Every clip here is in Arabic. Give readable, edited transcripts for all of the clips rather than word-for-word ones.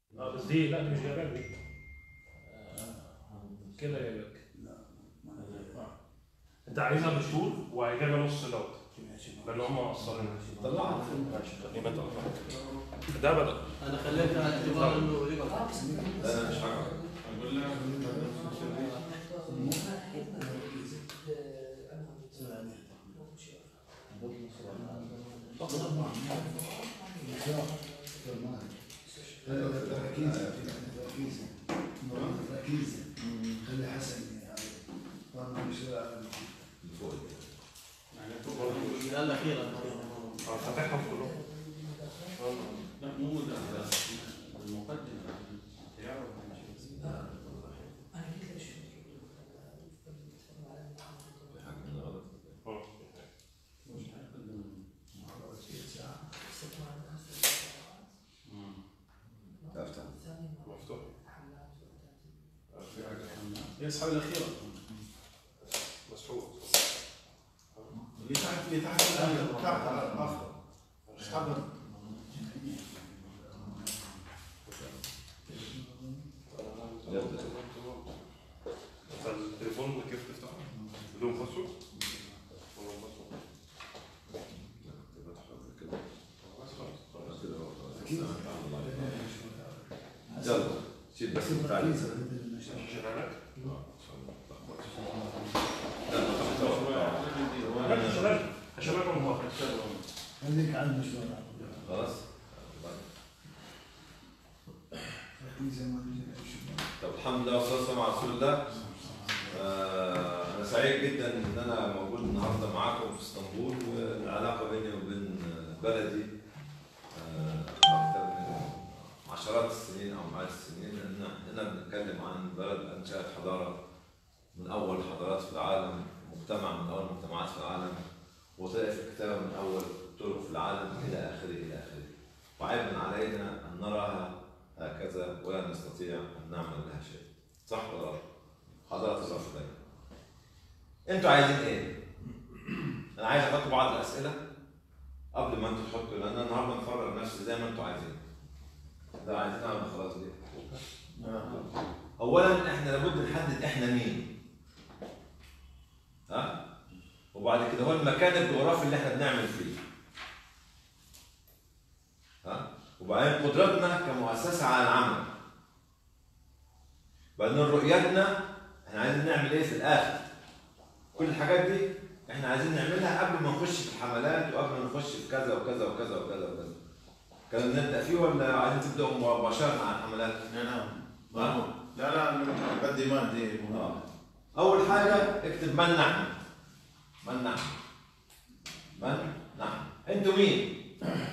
بس دي لا، دي مش جايباك دي. كده جايباك. لا انت عايزها بشهور وهيجيبها نص دوت. ده اللي هم مقصرين. طلعت يبقى ده بدأ. انا خليتها على اعتبار انه انا مش عارف اقول لك تركيز خلي حسن يعني فوق الاخيره فاتحهم كلهم. لا مو ده المقدمه يسحب الاخيره مسحوق. اللي تحت تحت على الاخر اسحبها. فالتليفون كيف تفتحه؟ بدون باسورد؟ ولا يلا شيل بس التعليق خليك على المشوار خلاص. طب الحمد لله والصلاه والسلام على رسول الله. انا سعيد جدا ان انا موجود النهارده معاكم في اسطنبول، والعلاقه بيني وبين بلدي اكثر من عشرات السنين او مئات السنين، لان احنا بنتكلم عن بلد انشات حضاره من اول حضارات في العالم، مجتمع من اول المجتمعات في العالم، وظائف الكتابه من اول طرق في العالم الى اخره الى اخره. وعيب علينا ان نراها هكذا ولا نستطيع ان نعمل لها شيء. صح ولا لا؟ حضرات الرافضين. انتوا عايزين ايه؟ انا عايز احط بعض الاسئله قبل ما انتوا تحطوا، لان انا النهارده مفرغ نفسي زي ما انتوا عايزين. ده عايزين اعمل خلاص ليه؟ اولا احنا لابد نحدد احنا مين. ها؟ وبعد كده هو المكان الجغرافي اللي احنا بنعمل فيه. ها؟ وبعدين قدرتنا كمؤسسه على العمل. بعدين رؤيتنا احنا عايزين نعمل ايه في الاخر. كل الحاجات دي احنا عايزين نعملها قبل ما نخش في الحملات وقبل ما نخش في كذا وكذا وكذا وكذا وكذا. كان نبدا فيه ولا عايزين تبداوا مباشره مع الحملات؟ لا بدي مادي. اول حاجه اكتب من نحن. من نحن. من نحن. انتوا مين؟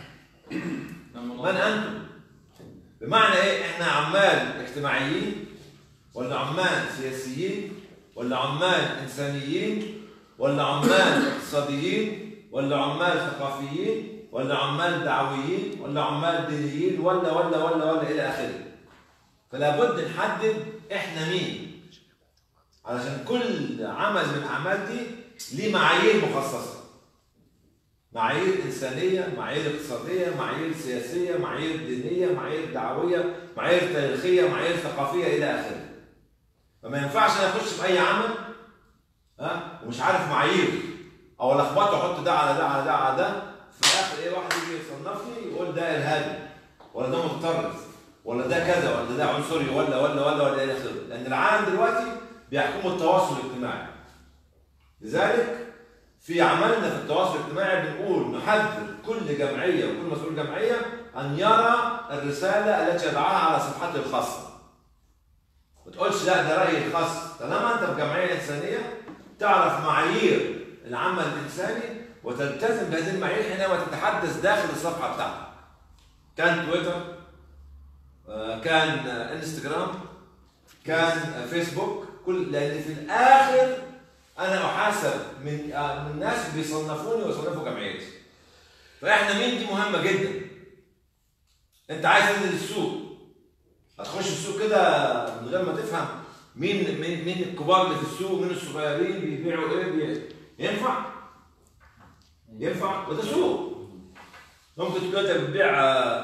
من انتم؟ بمعنى ايه؟ احنا عمال اجتماعيين ولا عمال سياسيين ولا عمال انسانيين ولا عمال اقتصاديين ولا عمال ثقافيين ولا عمال دعويين ولا عمال دينيين ولا الى اخره. فلا بد نحدد احنا مين، علشان كل عمل من الاعمال دي ليه معايير مخصصه. معايير انسانيه، معايير اقتصاديه، معايير سياسيه، معايير دينيه، معايير دعويه، معايير تاريخيه، معايير ثقافيه الى اخره. فما ينفعش انا اخش في اي عمل ومش عارف معايير، او الخبطه واحط ده على ده على ده على ده، في الاخر ايه واحد يجي يصنفني يقول ده ارهابي ولا ده متطرف ولا ده كذا ولا ده عنصري ولا الى اخره. لان العالم دلوقتي بيحكمه التواصل الاجتماعي. لذلك في عملنا في التواصل الاجتماعي بنقول نحذر كل جمعيه وكل مسؤول جمعيه ان يرى الرساله التي يضعها على صفحته الخاصه. ما تقولش لا ده رايي الخاص. طالما انت في جمعيه انسانيه تعرف معايير العمل الانساني وتلتزم بهذه المعايير حينما تتحدث داخل الصفحه بتاعتك. كان تويتر، كان انستغرام، كان فيسبوك، لان في الاخر انا احاسب من الناس بيصنفوني ويصنفوا جمعيتي. فاحنا مين دي مهمه جدا. انت عايز تنزل السوق، هتخش السوق كده من غير ما تفهم مين الكبار اللي في السوق، مين الصغيرين بيبيعوا ايه، ينفع؟ ينفع؟ وده سوق. ممكن تكون انت بتبيع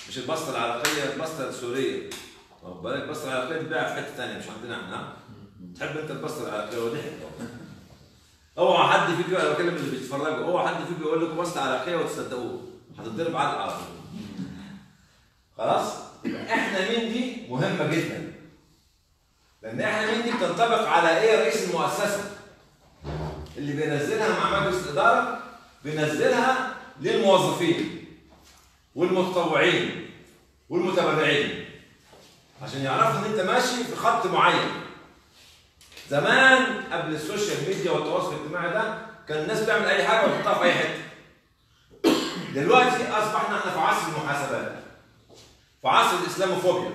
مش البسطه العراقيه، البسطه السوريه. واخد بالك؟ البسطه العراقيه تتباع في حته ثانيه مش عندنا احنا. تحب انت البسطه العراقيه وضحك. اوعى حد فيكم، انا بكلم اللي بيتفرجوا، اوعى حد فيكم يقول لكم بسطه عراقيه وتصدقوه، هتتضرب علقه على طول. خلاص؟ احنا مين دي مهمه جدا. لان احنا مين دي بتنطبق على ايه؟ رئيس المؤسسه اللي بينزلها مع مجلس الاداره، بينزلها للموظفين والمتطوعين والمتبرعين عشان يعرفوا ان انت ماشي في خط معين. زمان قبل السوشيال ميديا والتواصل الاجتماعي ده كان الناس بتعمل اي حاجه وتحطها في اي حته. دلوقتي اصبحنا احنا في عصر المحاسبات، في عصر الاسلاموفوبيا.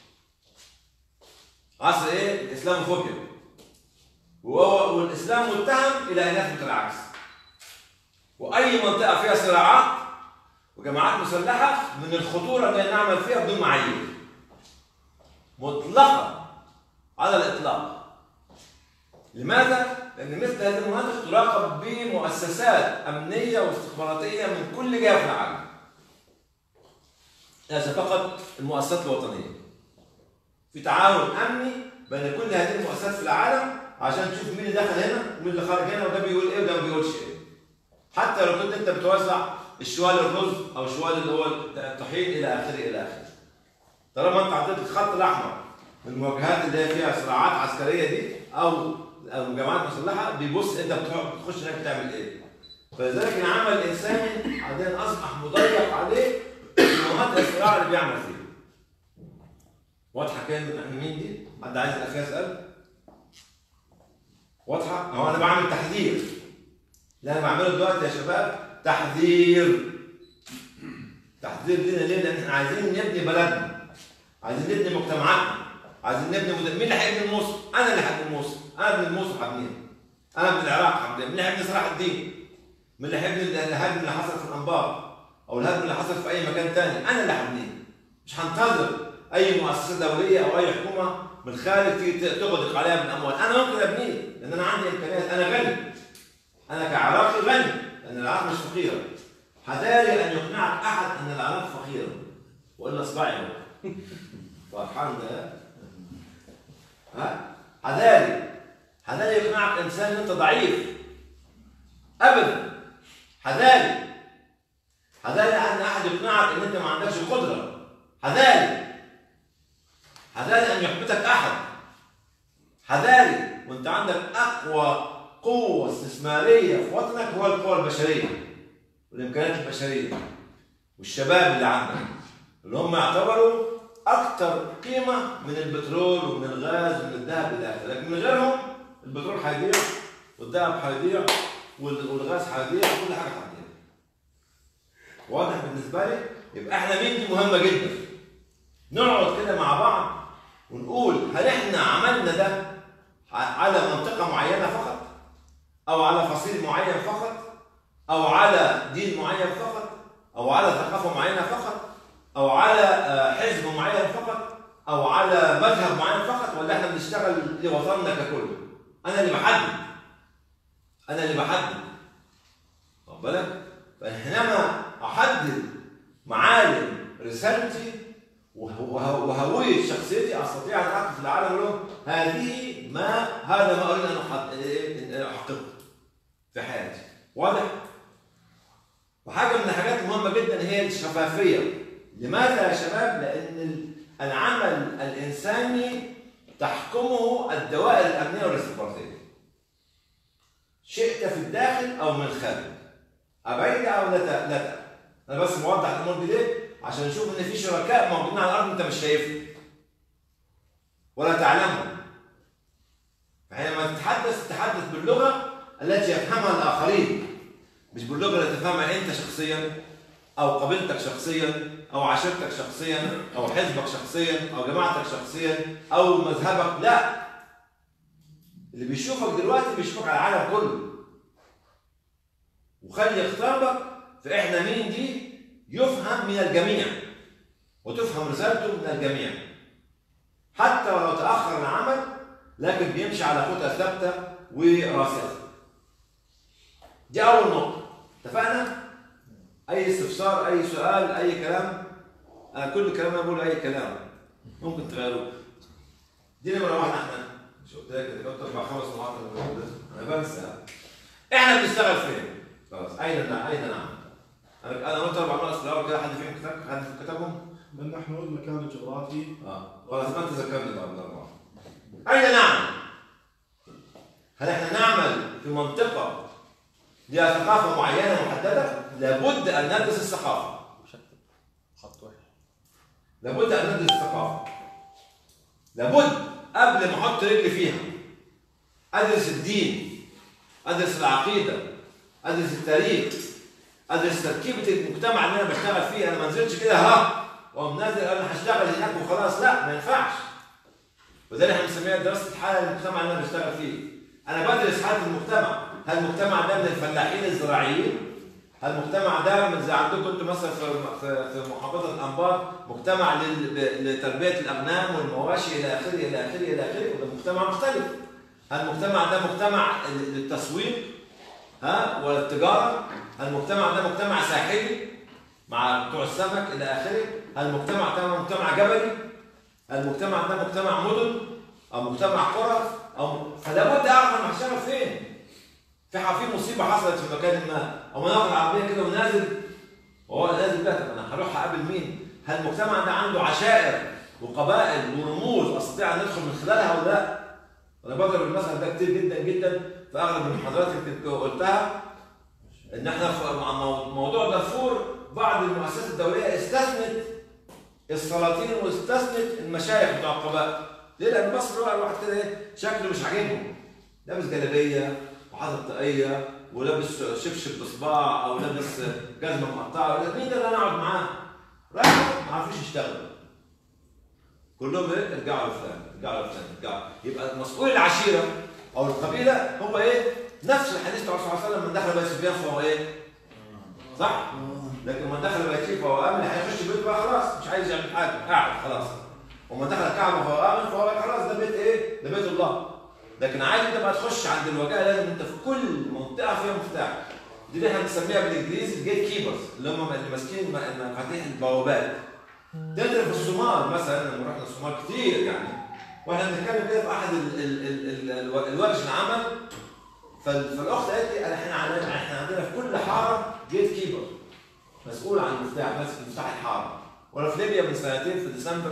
عصر ايه؟ الاسلاموفوبيا. والاسلام متهم الى ان يثبت العكس. واي منطقه فيها صراعات وجماعات مسلحه من الخطوره ان نعمل فيها بدون معايير مطلقه على الاطلاق. لماذا؟ لان مثل هذه المناطق تراقب بمؤسسات امنيه واستخباراتيه من كل جهه في العالم. ليس فقط المؤسسات الوطنيه. في تعاون امني بين كل هذه المؤسسات في العالم عشان تشوف مين اللي دخل هنا ومين اللي خرج هنا وده بيقول ايه وده ما بيقولش ايه. حتى لو كنت انت بتوزع الشوال الرز او شوال اللي هو الطحين الى اخره الى اخره. طالما انت حطيت الخط الاحمر من المواجهات اللي هي فيها صراعات عسكريه دي او جماعات مسلحه، بيبص انت بتخش هناك بتعمل ايه. فلذلك العمل الانساني حاليا اصبح مضيق عليه مناطق الصراع اللي بيعمل فيه. واضحه كلمه احنا مين دي؟ حد عايز يبقى فيها اسال؟ واضحه؟ هو انا بعمل تحذير. اللي انا بعمله دلوقتي يا شباب تحذير. تحذير لينا ليه؟ لان احنا عايزين نبني بلدنا. عايزين نبني مجتمعاتنا. عايزين نبني مين اللي هيبني الموصل؟ انا اللي هبني الموصل. انا ابن الموصل هبنيها. انا ابن العراق هبنيها. مين اللي هيبني صلاح الدين؟ مين اللي هيبني الهدم اللي حصل في الانبار؟ او الهدم اللي حصل في اي مكان ثاني؟ انا اللي هبنيه. مش هنتظر اي مؤسسه دوليه او اي حكومه من الخارج تيجي تغدق عليها بالاموال. انا ممكن ابنيه لان انا عندي امكانيات. انا غني. انا كعراقي غني لان العراق مش فقيره. حذاري ان يقنعك احد ان العراق فقيره والا اصبعي فرحان ده. ها؟ حذاري يقنعك انسان ان انت ضعيف. ابدا. حذاري ان احد يقنعك ان انت ما عندكش قدره. حذاري ان يحبطك احد. حذاري وانت عندك اقوى قوه استثماريه في وطنك هو القوى البشريه والامكانيات البشريه والشباب اللي عندك اللي هم يعتبروا اكثر قيمه من البترول ومن الغاز ومن الذهب الى اخره. لكن من غيرهم البترول هيضيع والذهب هيضيع والغاز هيضيع وكل حاجه هتضيع. واضح بالنسبه لي؟ يبقى احنا مين دي مهمه جدا. نقعد كده مع بعض ونقول هل احنا عملنا ده على منطقه معينه فقط؟ او على فصيل معين فقط؟ او على دين معين فقط؟ او على ثقافه معينه فقط؟ او على حزب معين فقط؟ او على مذهب معين فقط؟ ولا احنا بنشتغل لوطننا ككل؟ انا اللي بحدد. واخد بالك؟ فحينما احدد معالم رسالتي وهويه شخصيتي استطيع ان اقف في العالم له هذا ما اريد ان احققه في حياتي. واضح؟ وحاجه من الحاجات المهمه جدا هي الشفافيه. لماذا يا شباب؟ لان العمل الانساني تحكمه الدوائر الامنيه والاستخباراتيه. شئت في الداخل او من الخارج. ابعد او لا. انا بس موضح الامور دي ليه؟ عشان نشوف ان في شركاء موجودين على الارض انت مش شايفهم ولا تعلمهم. فحينما تتحدث باللغه التي يفهمها الاخرين، مش باللغه التي تفهمها انت شخصيا او قبيلتك شخصيا او عشيرتك شخصيا او حزبك شخصيا او جماعتك شخصيا او مذهبك. لا، اللي بيشوفك دلوقتي بيشوفك على العالم كله. وخلي خطابك في احنا مين دي يفهم من الجميع وتفهم رسالته من الجميع، حتى ولو تاخر العمل لكن بيمشي على خطى ثابته وراسخه. دي اول نقطه. اتفقنا؟ اي استفسار، اي سؤال، اي كلام، انا كل كلام انا بقول اي كلام ممكن تغيروه. دي نمره واحده. احنا شو قلت لك كنت 4-5 مرات انا بنسى. احنا بنشتغل فين؟ خلاص اين نعم؟ انا قلت 4 نقط في الاول كده. حد فيهم حد كتبهم؟ من نحن المكان الجغرافي. خلاص ما انت ذكرني بالاربعه. اين نعمل؟ هل احنا نعمل في منطقه لها ثقافه معينه محدده؟ لابد ان ندرس الثقافه. خط واحد. لابد ان ندرس الثقافه. لابد قبل ما احط رجلي فيها ادرس الدين، ادرس العقيده، ادرس التاريخ، ادرس تركيبه المجتمع اللي انا بشتغل فيه. انا ما نزلتش كده واقوم نازل انا هشتغل هناك وخلاص، لا ما ينفعش. وده احنا بنسميها دراسه حاله المجتمع اللي انا بشتغل فيه. انا بدرس حاله المجتمع. هل المجتمع ده من الفلاحين الزراعيين؟ هل المجتمع ده من زي عندكم انتم مثلا في محافظه الانبار مجتمع لتربيه الاغنام والمواشي الى اخره الى اخره الى اخره؟ وده مجتمع مختلف. هل المجتمع ده مجتمع للتسويق ولا التجاره؟ هل المجتمع ده مجتمع ساحلي مع بتوع السمك الى اخره؟ هل المجتمع ده مجتمع جبلي؟ هل المجتمع ده مجتمع مدن او مجتمع قرى؟ فلا بد اعرف انا هشتغل فين. في مصيبه حصلت في مكان ما او مناطق عربيه كده ونازل وهو نازل بقى، طب انا هروح اقابل مين؟ هل المجتمع ده عنده عشائر وقبائل ورموز استطيع ان ادخل من خلالها ولا لا؟ انا بضرب المثل ده كتير جدا جدا في اغلب المحاضرات اللي قلتها، ان احنا مع موضوع دارفور بعض المؤسسات الدوليه استثنت السلاطين واستثنت المشايخ بتوع القبائل. ليه؟ لان مصر الواحد كده ايه شكله مش عاجبهم، لابس جلابيه وحاطط طاقيه ولابس شبشب بصباع او لابس جزمه مقطعه، مين ده اللي انا اقعد معاه؟ راحوا ما عرفوش يشتغلوا. كلهم ايه؟ ارجعوا لفلان، ارجعوا لفلان، ارجعوا. يبقى مسؤول العشيره او القبيله هو ايه؟ نفس الحديث بتاع الرسول صلى الله عليه وسلم، من دخل بيت سفيان فهو ايه؟ صح؟ لكن من دخل بيته فهو امن، هيخش بيته بقى خلاص مش عايز يعمل حاجه، قاعد خلاص. ومن دخل الكعبه فهو امن فهو خلاص ده بيت ايه؟ ده بيت الله. لكن عايز انت بقى تخش عند الوجهه لازم انت في كل منطقه فيها مفتاح. دي اللي احنا بنسميها بالانجليزي الجيت كيبرز، اللي هم اللي ماسكين مفاتيح البوابات. تنزل في الصومال مثلا، لما رحنا الصومال كتير يعني، واحنا بنتكلم كده في احد الورش العمل، فالاخت قالت لي احنا عندنا في كل حاره جيت كيبر مسؤول عن المفتاح، ماسك مفتاح الحاره. وانا في ليبيا من سنتين في ديسمبر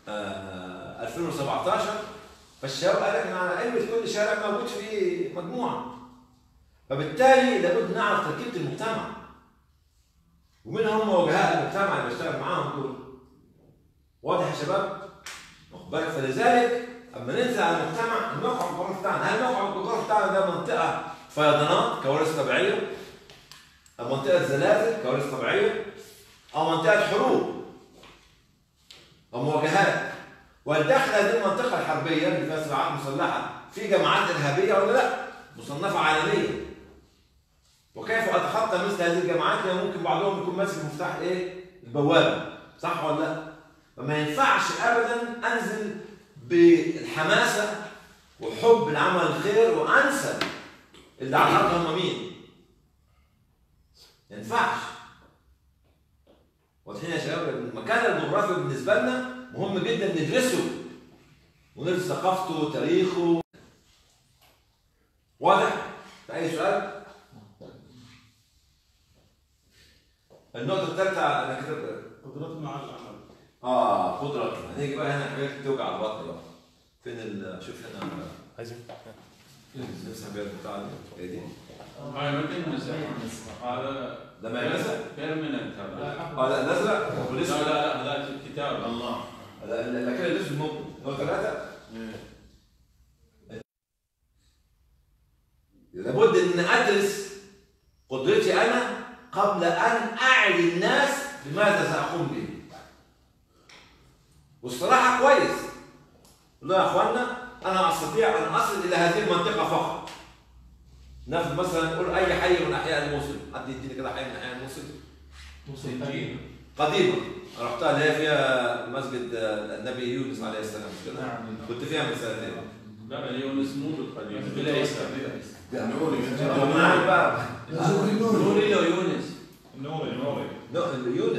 2017، فالشباب قال لك ان على قمه كل شارع موجود فيه مجموعه. فبالتالي لابد نعرف تركيبه المجتمع ومين هم وجهاء المجتمع اللي بشتغل معاهم دول. واضح يا شباب؟ واخد بالك؟ فلذلك اما ننزل على المجتمع، الموقع الجغرافي بتاعنا، هل الموقع الجغرافي بتاعنا ده منطقه فيضانات كوارث طبيعيه؟ أو منطقه زلازل كوارث طبيعيه؟ او منطقه حروب او مواجهات؟ وهل داخل هذه المنطقه الحربيه اللي فيها صراعات مسلحه في جماعات ارهابيه ولا لا؟ مصنفه عالميا. وكيف اتخطى مثل هذه الجماعات؟ لان ممكن بعضهم يكون ماسك مفتاح ايه؟ البوابه، صح ولا لا؟ فما ينفعش ابدا انزل بالحماسه وحب العمل الخير وانسى اللي على الارض هم مين. ما ينفعش. واضحين يا شباب؟ المكان الجغرافي بالنسبه لنا مهم جدا ندرسه وندرس ثقافته وتاريخه. واضح؟ في اي سؤال؟ النقطة الثالثة انا كتبت قدرتنا على العمل. قدرة. هنيجي بقى هنا حاجات بتوجع البطن بقى. فين شوف هنا عايزين نفسها بيها بتاع ايه دي؟ هاي ما تنمسح. هذا ده ما ينمسح؟ بيرمننت هذا. لا الازرق لا لا هذا الكتاب. الله. لكن الاسود ممكن هو ثلاثة. لابد ان ادرس قدرتي انا قبل ان اعي الناس بماذا ساقوم به. والصراحه كويس. قلنا يا اخوانا انا استطيع ان اصل الى هذه المنطقه فقط. ناخذ مثلا نقول اي حي من احياء الموصل، حد يديني كده حي من احياء الموصل؟ موصل قديمه. انا رحتها اللي هي فيها مسجد النبي يونس عليه السلام مش كده؟ كنت فيها من سنتين. لا يونس مو بالقديم بالعيسى. نوري معاك بقى. نوري لو يونس. نوري يونس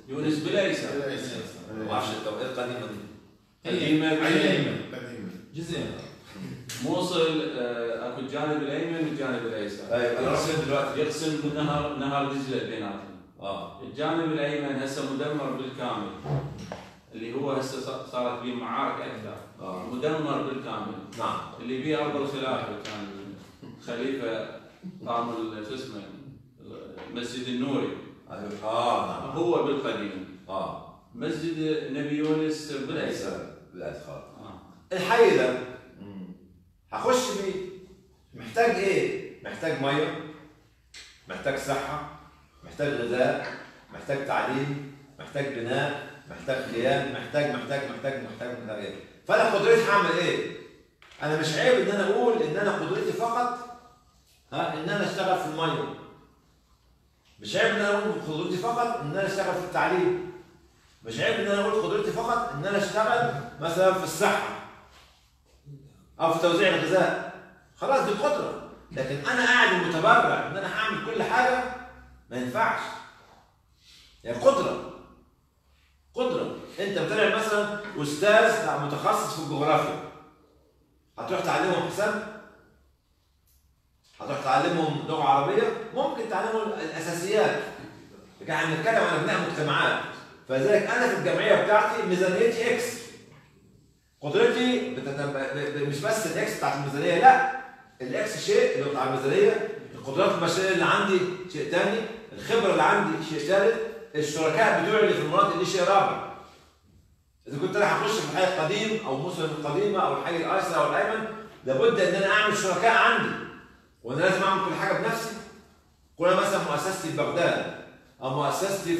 يونس بليسة. ما اعرفش التوقيت القديمه دي. قديمة قديمة. جزئين. موصل اكو الجانب الايمن والجانب الايسر. طيب انا رسمت دلوقتي. يقسم نهر دجله بيناتهم. الجانب الايمن هسه مدمر بالكامل. اللي هو هسه صارت به معارك اكثر. مدمر بالكامل. نعم. اللي بيه ارض الخلافه كان خليفه قام شو اسمه مسجد النوري. نعم. هو بالقديم. مسجد نبي يونس بالايسر. بالايسر. الحي ده هخش فيه محتاج ايه؟ محتاج ميه، محتاج صحه، محتاج غذاء، محتاج تعليم، محتاج بناء، محتاج خيام، محتاج ايه؟ فانا قدرتي هعمل ايه؟ انا مش عيب ان انا اقول ان انا قدرتي فقط ان انا اشتغل في الميه. مش عيب ان انا اقول قدرتي فقط ان انا اشتغل في التعليم. مش عيب ان انا اقول قدرتي فقط ان انا اشتغل مثلا في الصحه او في توزيع الغذاء. خلاص دي قدره. لكن انا قاعد متبرع ان انا هعمل كل حاجه ما ينفعش. يعني قدره. انت بتطلع مثلا استاذ متخصص في الجغرافيا، هتروح تعلمهم حساب؟ هتروح تعلمهم لغه عربيه؟ ممكن تعلمهم الاساسيات. لكن احنا بنتكلم عن ابناء مجتمعات. فلذلك انا في الجمعيه بتاعتي ميزانيتي اكس. قدرتي مش بس الاكس بتاعت الميزانيه، لا، الاكس شيء اللي بتاع الميزانيه، القدرات البشريه اللي عندي شيء ثاني، الخبره اللي عندي شيء ثالث، الشركاء بتوعي اللي في المناطق دي شيء رابع. اذا كنت انا هخش في الحي القديم او مصر القديمه او الحي الايسر او الايمن، لابد ان انا اعمل شركاء عندي، وانا لازم اعمل كل حاجه بنفسي. كل مثلا مؤسستي في بغداد او مؤسستي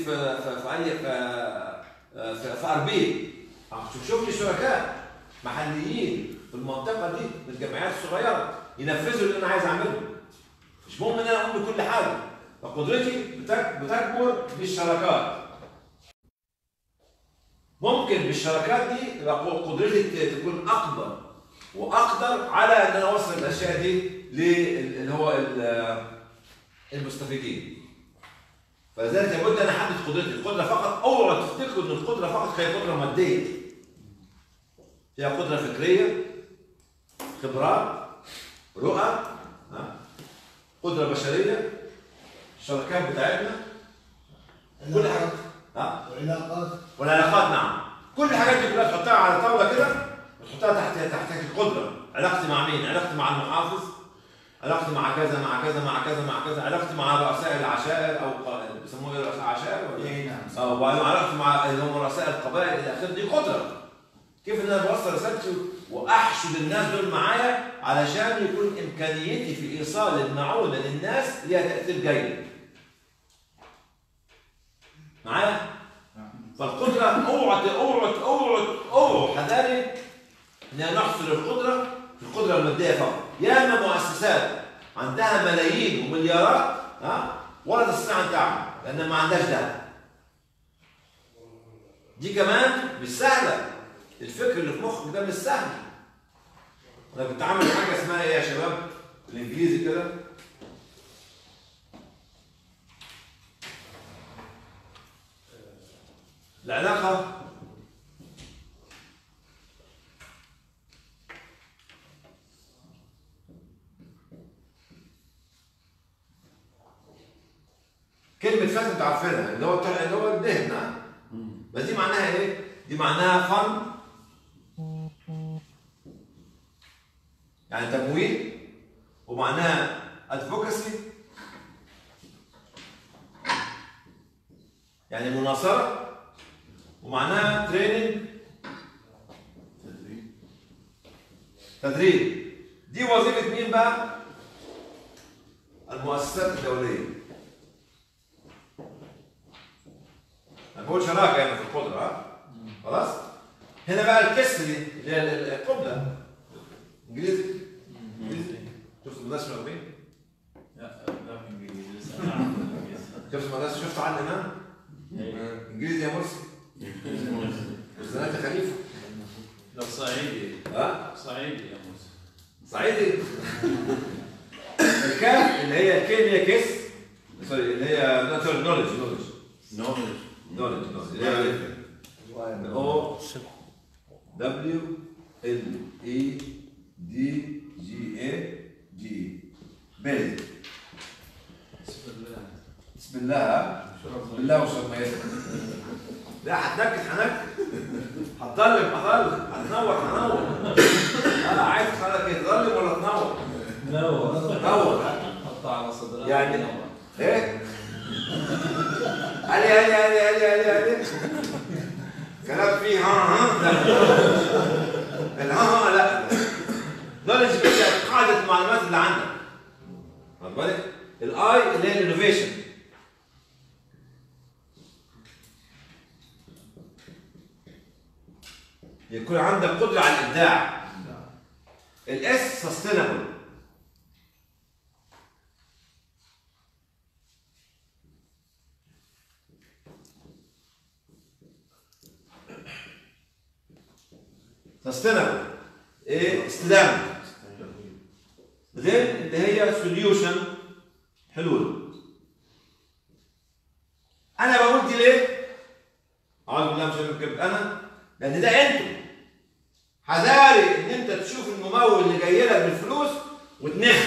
في اربيل، شوف لي شركاء محليين في المنطقه دي من الجمعيات الصغيره ينفذوا اللي انا عايز اعمله. مش مهم ان انا اقوم بكل حاجه. فقدرتي بتكبر بالشراكات. ممكن بالشراكات دي يبقى قدرتي تكون اكبر واقدر على ان انا اوصل الاشياء دي اللي هو المستفيدين. فلذلك لابد ان احدد قدرتي. القدره فقط، اوعوا تفتكروا ان القدره فقط هي قدره ماديه. هي قدره فكريه، خبرات، رؤى، قدره بشريه، الشركات بتاعتنا، كل حاجه. والعلاقات نعم. كل الحاجات دي كلها تحطها على طاوله كده وتحطها تحت القدره. علاقتي مع مين؟ علاقتي مع المحافظ، علاقتي مع كذا مع كذا مع كذا مع كذا، علاقتي مع رؤساء العشائر او بيسموه ايه رؤساء عشائر ولا ايه؟ نعم. وعلاقتي مع اللي هم رؤساء القبائل الى اخره. دي قدره. كيف ان انا بوصل رسالتي واحشد الناس دول معايا علشان يكون امكانيتي في ايصال المعونه للناس ليها تاثير جيد. معايا؟ فالقدره اوعوا حذاري ان نحصر القدره في القدره الماديه فقط. ياما مؤسسات عندها ملايين ومليارات ولا تستطيع ان تعمل لان ما عندهاش دعم. دي كمان مش سهله. الفكر اللي في مخك ده مش سهل. انا كنت عامل حاجه اسمها ايه يا شباب بالانجليزي كده؟ العلاقه كلمة فن انتوا عارفينها اللي هو الدهن. بس دي معناها ايه؟ دي معناها فن، يعني تمويل، ومعناها ادفوكسي يعني مناصرة، ومعناها تريننج تدريب. دي وظيفة مين بقى؟ المؤسسات الدولية. أنا بقول شراكة يعني في القدرة. خلاص؟ هنا بقى الكسر دي اللي هي القبلة. انجليزي؟ شفتوا المدرسة الأوروبية؟ لا في انجليزي لسه انا اعرف انجليزي. شفتوا المدرسة؟ شفتوا عن الإمام؟ انجليزي يا مرسي؟ والزنات يا خليفة؟ لا صعيدي. صعيدي يا موسى. صعيدي؟ الكاف اللي هي الكيمياء كيس، سوري اللي هي نولج نولج اللي هي الفكرة. O W L E D G A G بيزك. بسم الله بالله وشرب ميتك. لا حتنكد هتضلم هتنور انا عايز خلك يتظلم ولا تنور؟ نور حطها على صدرك يعني ايه؟ علي كلام فيه ها لا الها لا نولج هي قاعدة المعلومات اللي عندك. واخد بالك؟ الاي اللي هي الانوفيشن. يكون عندك قدرة على الإبداع. الاس سستينبل. سستينبل ايه؟ استدامة. غير اللي هي سوليوشن حلول. أنا بقول دي ليه؟ أعوذ بالله من الشيطان الرجيم. أنا لأن ده أنتم. حذاري إن أنت تشوف الممول اللي جاي لك بالفلوس وتنخ.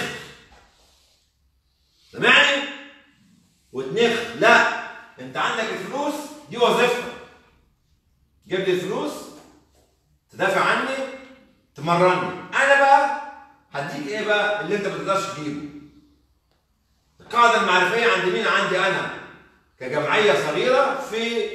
سامعني؟ وتنخ، لا، أنت عندك الفلوس دي وظيفتك. جيب لي الفلوس، تدافع عني، تمرني. أنا بقى هديك إيه بقى اللي أنت ما تقدرش تجيبه. القاعدة المعرفية عند مين؟ عندي أنا كجمعية صغيرة في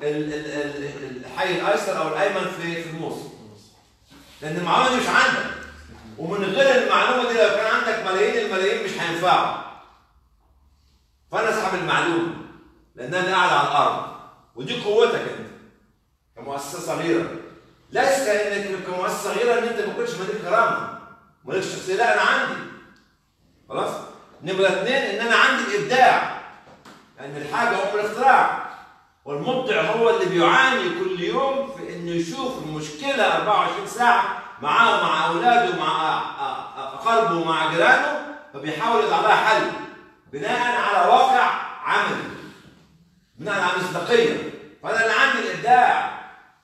الحي الأيسر أو الأيمن في الموصل. لأن المعلومة دي مش عندك. ومن غير المعلومة دي لو كان عندك ملايين الملايين مش هينفعوا. فأنا أسحب المعلومة لأن أنا قاعد على الأرض. ودي قوتك أنت كمؤسسة صغيرة. ليس إنك كمؤسسة صغيرة إن أنت ما تكونش مالك كرامة، مالكش شخصية، لا أنا عندي. خلاص؟ نمرة 2 إن أنا عندي الإبداع. لأن الحاجة أم الاختراع. والمبدع هو اللي بيعاني كل يوم في إنه يشوف المشكلة 24 ساعة معاه ومع أولاده ومع أقاربه ومع جيرانه، فبيحاول يضع لها حل بناء على واقع عملي، بناء على مصداقية. فأنا اللي عندي الإبداع.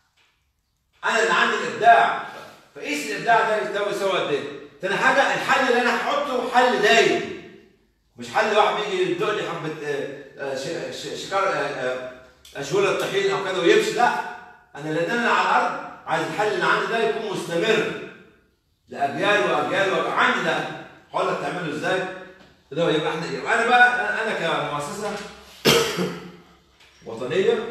فقيس الإبداع ده يساوي قد إيه؟ تاني حاجة الحل اللي أنا هحطه حل دايم. مش حل واحد بيجي يدق لي حبة شوال الطحين او كده ويمشي، لا، انا لان انا على الارض عايز الحل اللي عندي ده يكون مستمر لاجيال واجيال عندي ده. هقول لك تعمله ازاي؟ كده يبقى انا بقى انا كمؤسسه وطنيه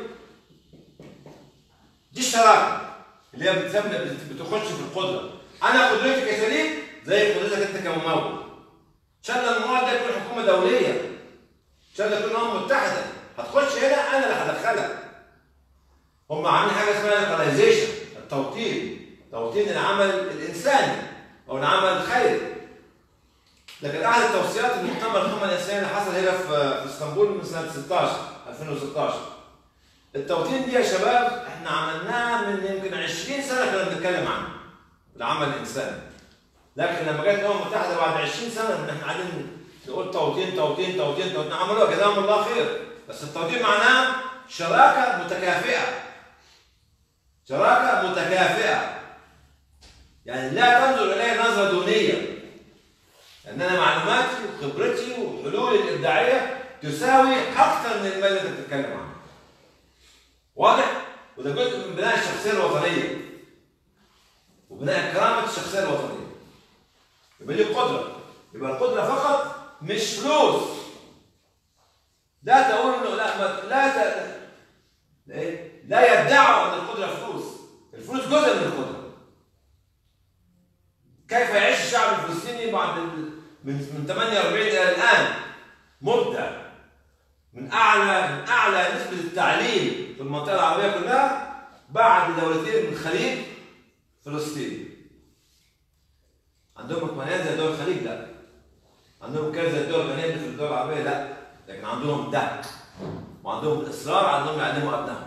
دي الشراكه اللي هي بتخش في القدره. انا قدرتي كشريك زي قدرتك انت كممول. ان شاء الله الممول ده يكون حكومه دوليه، ان شاء الله يكون امم متحده. هتخش هنا انا اللي هدخلك. هم عاملين حاجه اسمها لوكاليزيشن، توطين العمل الانساني او العمل الخيري. لكن احد التوصيات المؤتمر القمه الانسانيه اللي حصل هنا في اسطنبول من سنه 2016 التوطين دي يا شباب احنا عملناها من يمكن 20 سنه كنا بنتكلم عنها العمل الانساني. لكن لما جت الامم المتحده بعد 20 سنه ان احنا قاعدين نقول توطين عملوها جزاهم الله خير. بس التوطين معناه شراكه متكافئه. يعني لا تنظر اليه نظره دونيه. لان انا معلوماتي وخبرتي وحلولي الابداعيه تساوي اكثر من المال اللي انت بتتكلم عنه. واضح؟ وده جزء من بناء الشخصيه الوطنيه وبناء كرامه الشخصيه الوطنيه. يبقى دي القدره. يبقى القدره فقط مش فلوس. لا تقول انه لا يدعوا ان القدره فلوس. الفلوس جزء من القدره. كيف يعيش الشعب الفلسطيني بعد من 48 الى الان مبدع، من اعلى نسبه التعليم في المنطقه العربيه كلها بعد دولتين من الخليج فلسطين. عندهم امكانيات زي دول الخليج؟ لا. عندهم امكانيات زي الدول الغنيه اللي في الدول العربيه؟ لا. لكن عندهم ده وعندهم الاصرار على انهم يعلموا ابنائهم.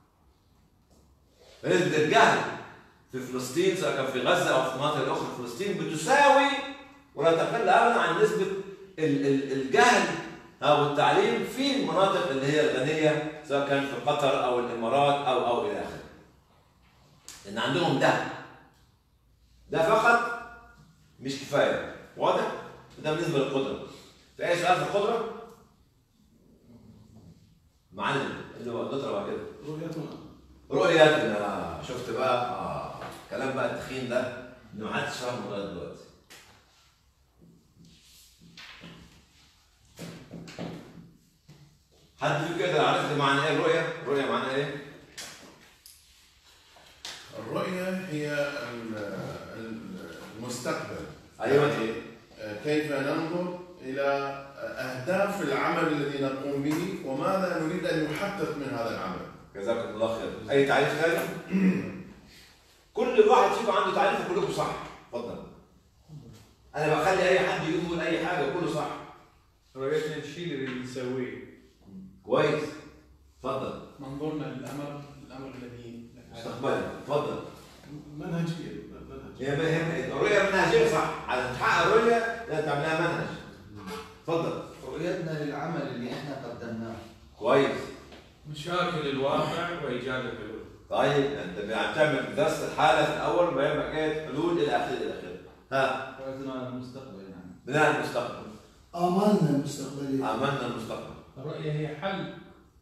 نسبه الجهل في فلسطين سواء كان في غزه او في المناطق الاخرى في فلسطين بتساوي ولا تقل ابدا عن نسبه الجهل والتعليم في المناطق اللي هي الغنيه سواء كان في قطر او الامارات او الى اخره. لان عندهم ده فقط مش كفايه، واضح؟ ده بالنسبه للقدره. في اي سؤال في القدره؟ معلم اللي هو نضرب كده. رؤيتنا شفت بقى كلام بقى التخين ده انه ما حدش فاهمه لغايه دلوقتي. حد فيكم كده عرف معنى ايه الرؤيه؟ الرؤيه معناها ايه؟ الرؤية هي المستقبل. ايوه يعني كيف ننظر إلى أهداف العمل الذي نقوم به وماذا نريد أن نحقق من هذا العمل. جزاكم الله خير. اي تعريف ثاني؟ كل واحد فيكم عنده تعريف وكلكم صح. اتفضل. انا بخلي اي حد يقول اي حاجه كله صح. رؤيتنا الشيء اللي بنسويه. كويس. اتفضل. منظورنا للامر الذي مستقبلا. اتفضل. منهجية. هي الرؤيه منهجيه صح. على تحقق الرؤيه لازم تعملها منهج. اتفضل. رؤيتنا للعمل اللي احنا قدمناه. كويس. مشاكل الواقع وايجاد الحلول. طيب انت بتعمل دراسه الحاله في الاول وبعدين بقيت حلول الى اخره الى اخره. ها. رؤيتنا للمستقبل يعني. بناء المستقبل. آمالنا المستقبلية. آمالنا المستقبل. الرؤية هي حل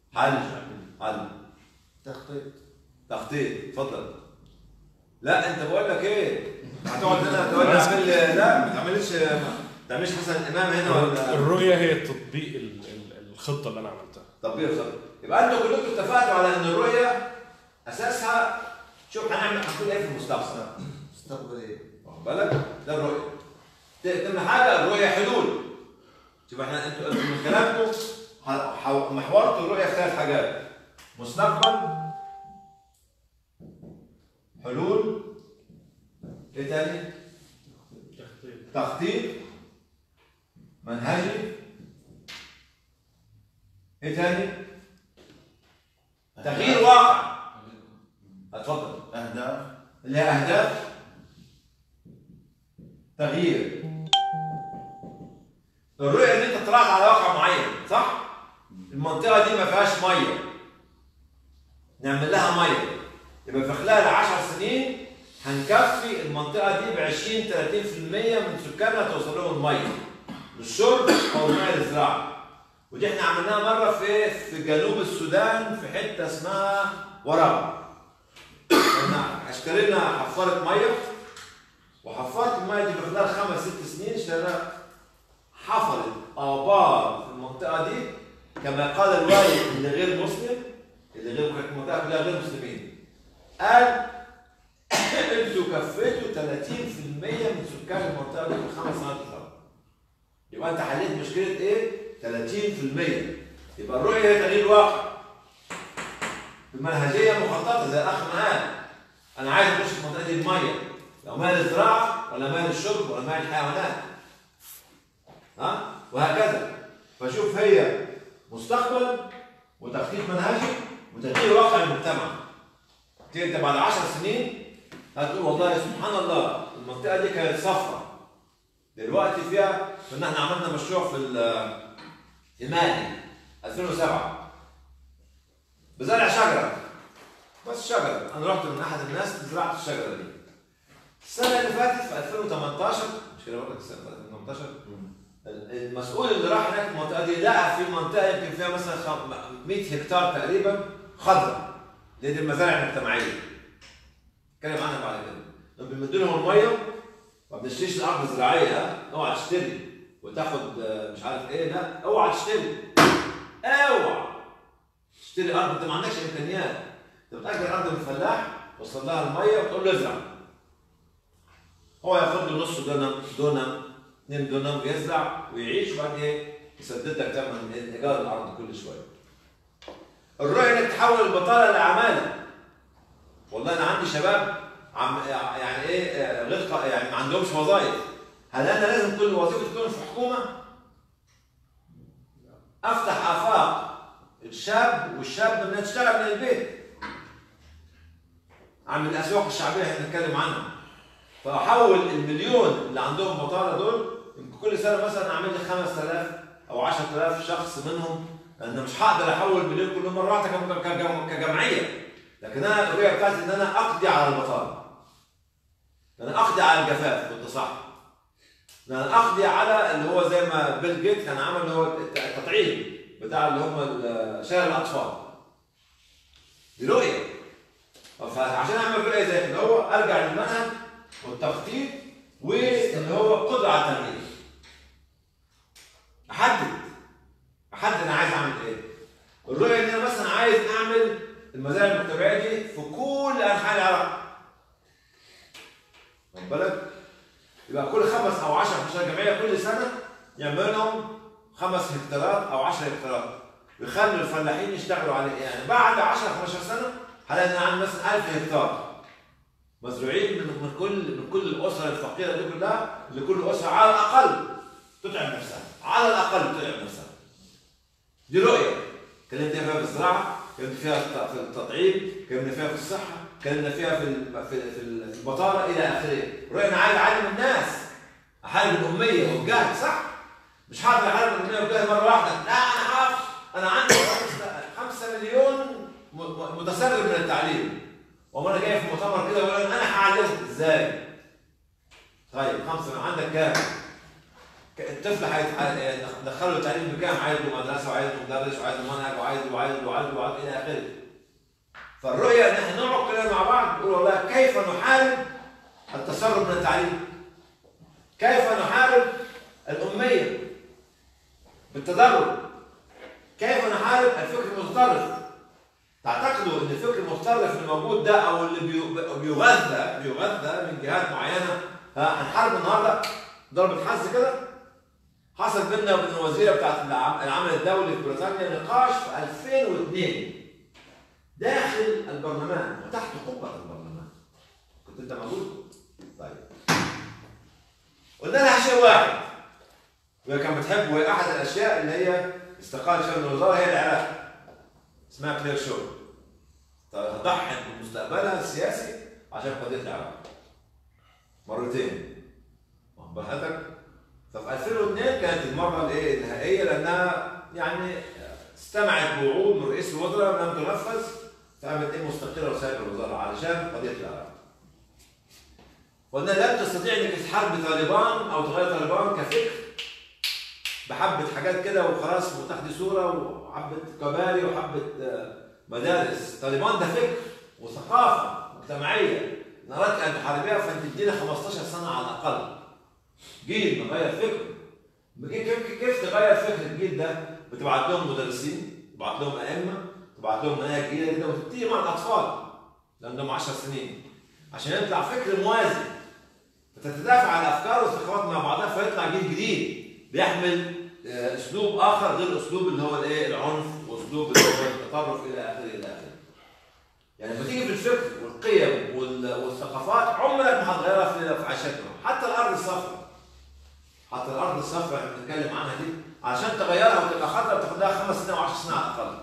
تخطيط. اتفضل. لا انت بقول لك ايه؟ هتقعد هنا تقول لي اعمل لا ما تعملش حسن الامام هنا ولا الرؤيه هي تطبيق الخطه اللي انا عملتها. تطبيق الخطه. يبقى انتوا كلكم اتفقتوا على ان الرؤيه هنقول ايه في المستقبل؟ مستقبلية. واخد بالك؟ ده الرؤيه. تاني حاجه الرؤيه حلول. شوف انتوا من كلامكم محورتوا الرؤيه في 3 حاجات. مستقبل، حلول، ايه تاني؟ تخطيط، منهجي، ايه تاني؟ تغيير واقع. اتفضل. أهداف. اللي هي اهداف، تغيير. الرؤيه ان انت طلعت على واقع معين، صح؟ المنطقه دي ما فيهاش ميه، نعمل لها ميه. يبقى في خلال 10 سنين هنكفي المنطقه دي ب 20-30% من سكانها توصل لهم الميه للشرب او الماء للزراعه. ودي احنا عملناها مره في جنوب السودان في حته اسمها ورابه. اشترينا حفاره ميه، وحفاره الميه دي في خلال 5-6 سنين اشترينا حفرت ابار في المنطقه دي كما قال الوالي اللي غير مسلم، اللي غير المنطقه كلها غير مسلمين، قال انتوا كفيتوا 30% من سكان المنطقه دي في 5 سنوات فقط. يبقى انت حليت مشكله ايه؟ 30%. يبقى الرؤيه هي تغيير واقع بمنهجيه مخططه زي الاخ ما قال. انا عايز اخش في المنطقه دي الميه، لو ماء للزراعه ولا ماء للشرب ولا ماء للحيوانات. وهكذا. فشوف هي مستقبل وتخطيط منهجي وتغيير واقع المجتمع. انت بعد 10 سنين هتقول والله سبحان الله المنطقه دي كانت صفراء، دلوقتي فيها كنا احنا عملنا مشروع في مالي 2007 بزرع شجره، بس شجره. انا رحت من احد الناس زرعت الشجره دي. السنه اللي فاتت في 2018 مش كده بقول لك السنه 2018 المسؤول اللي راح هناك المنطقه دي لقى في منطقه يمكن فيها مثلا 100 هكتار تقريبا خضراء، دي المزارع المجتمعيه. اتكلم عنها بعد كده. لما بنمد لهم الميه ما بنشتريش الارض الزراعيه، اوعى تشتري وتاخد مش عارف ايه، لا اوعى تشتري. اوعى تشتري ارض انت ما عندكش امكانيات. انت بتاجر ارض من فلاح وصل لها الميه وتقول له ازرع. هو ياخد له نص دونم 2 دونم ويزرع ويعيش وبعدين يسدد لك ثمن ايجار الارض كل شويه. الرؤيه انك تحول البطاله لعماله. والله انا عندي شباب يعني ايه غير يعني ما عندهمش وظائف. هل انا لازم كل وظيفه تكون في حكومه؟ افتح افاق الشاب والشاب انها تشتغل من البيت. اعمل الاسواق الشعبيه اللي هنتكلم عنها. فاحول المليون اللي عندهم بطاله دول يمكن كل سنه مثلا اعمل لي 5000 او 10,000 شخص منهم، لان مش هقدر احول مليون كلهم مره واحده كجمعيه. لكن انا الرؤيه بتاعتي ان انا اقضي على البطاله، ان انا اقضي على الجفاف والتصحر، ان انا اقضي على اللي هو زي ما بيل جيت كان عمل اللي هو التطعيم بتاع اللي هم شلل الاطفال. دي رؤيه. فعشان اعمل رؤيه زي كده هو ارجع للمنهج والتخطيط واللي هو القدره على التغيير. احدد انا عايز اعمل ايه. الرؤيه ان انا مثلا عايز اعمل المزارع المتبعيه دي في كل انحاء العراق. واخد بالك؟ يبقى كل 5 أو 10 15 جمعيه كل سنه يعملوا لهم 5 هكتارات او 10 هكتارات، ويخلوا الفلاحين يشتغلوا عليه. يعني بعد 10 15 سنه هلاقي ان عندي مثلا 1000 هكتار مزروعين من كل الاسر الفقيره دي كلها، اللي كل اسره على الاقل تتعب نفسها، على الاقل تتعب نفسها. دي رؤيه اتكلمت فيها في الزراعه، اتكلمت فيها في التطعيم، اتكلمنا فيها في الصحه، اتكلمنا فيها في البطاله الى اخره. رؤيه انا عايز اعلم الناس، احارب الاميه والجهل، صح؟ مش هقدر احارب الاميه والجهل مره واحده، لا انا هقف. انا عندي 5 مليون متسرب من التعليم، وانا جاي في مؤتمر كده بقول انا هعلمهم ازاي. طيب 5 عندك كام؟ الطفل هيدخله التعليم بكام؟ عايز له مدرسه وعايز له مدرس وعايز له منهج وعايز له الى اخره. فالرؤيه ان احنا نقعد كده مع بعض نقول والله كيف نحارب التسرب من التعليم؟ كيف نحارب الاميه بالتدرج؟ كيف نحارب الفكر المتطرف؟ تعتقدوا ان الفكر المتطرف اللي موجود ده او اللي بيغذى من جهات معينه هنحارب النهارده ضربه حظ كده؟ حصل بيننا وبين الوزيره بتاعت العمل الدولي في بريطانيا نقاش في 2002 داخل البرلمان وتحت قبه البرلمان. كنت انت موجود؟ طيب. قلنا لها شيء واحد وهي كانت بتحبه، وهي احد الاشياء اللي هي استقالت فيها من الوزاره هي العراق. اسمها كلير شو. ضحت بمستقبلها السياسي عشان قضيه العراق. مرتين. واخد بالك؟ ففي 2002 كانت المره النهائيه لانها يعني استمعت بوعود من رئيس الوزراء لم تنفذ، فقامت مستقله وسايبه الوزاره علشان قضيه العراق. قلنا لن تستطيع انك تحارب طالبان او تغير طالبان كفكر بحبه حاجات كده وخلاص وتاخدي صوره وحبه كباري وحبه مدارس. طالبان ده فكر وثقافه مجتمعيه، ان اردت ان تحاربيها فانت تدينا 15 سنه على الاقل. جيل نغير فكره. كيف تغير فكر الجيل ده؟ بتبعت لهم مدرسين، تبعت لهم ائمه، تبعت لهم مناهج جديده جدا وتبتدي مع الاطفال اللي عندهم 10 سنين عشان يطلع فكر موازي، فتتدافع على الافكار والثقافات مع بعضها فيطلع جيل جديد بيحمل اسلوب اخر غير الاسلوب اللي هو العنف واسلوب التطرف الى اخره الى اخره. يعني لما تيجي في الفكر والقيم والثقافات عمرك ما هتغيرها في عيشتنا. حتى الارض الصفراء، حتى الارض الصفراء اللي بنتكلم عنها دي عشان تغيرها وتبقى خضراء بتاخد لها 5 سنين و10 سنين على الاقل.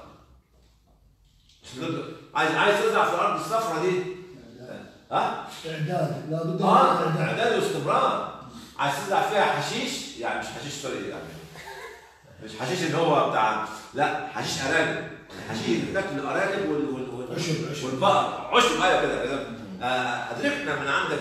عايز تزرع في الارض الصفراء دي اعداد، لابد من اعداد واستمرار. عايز تزرع فيها حشيش، يعني مش حشيش سوري، يعني مش حشيش اللي هو بتاع، لا حشيش ارانب. حشيش بتاكل الارانب والبقر، عشب. ايوه كده ادركنا من عندك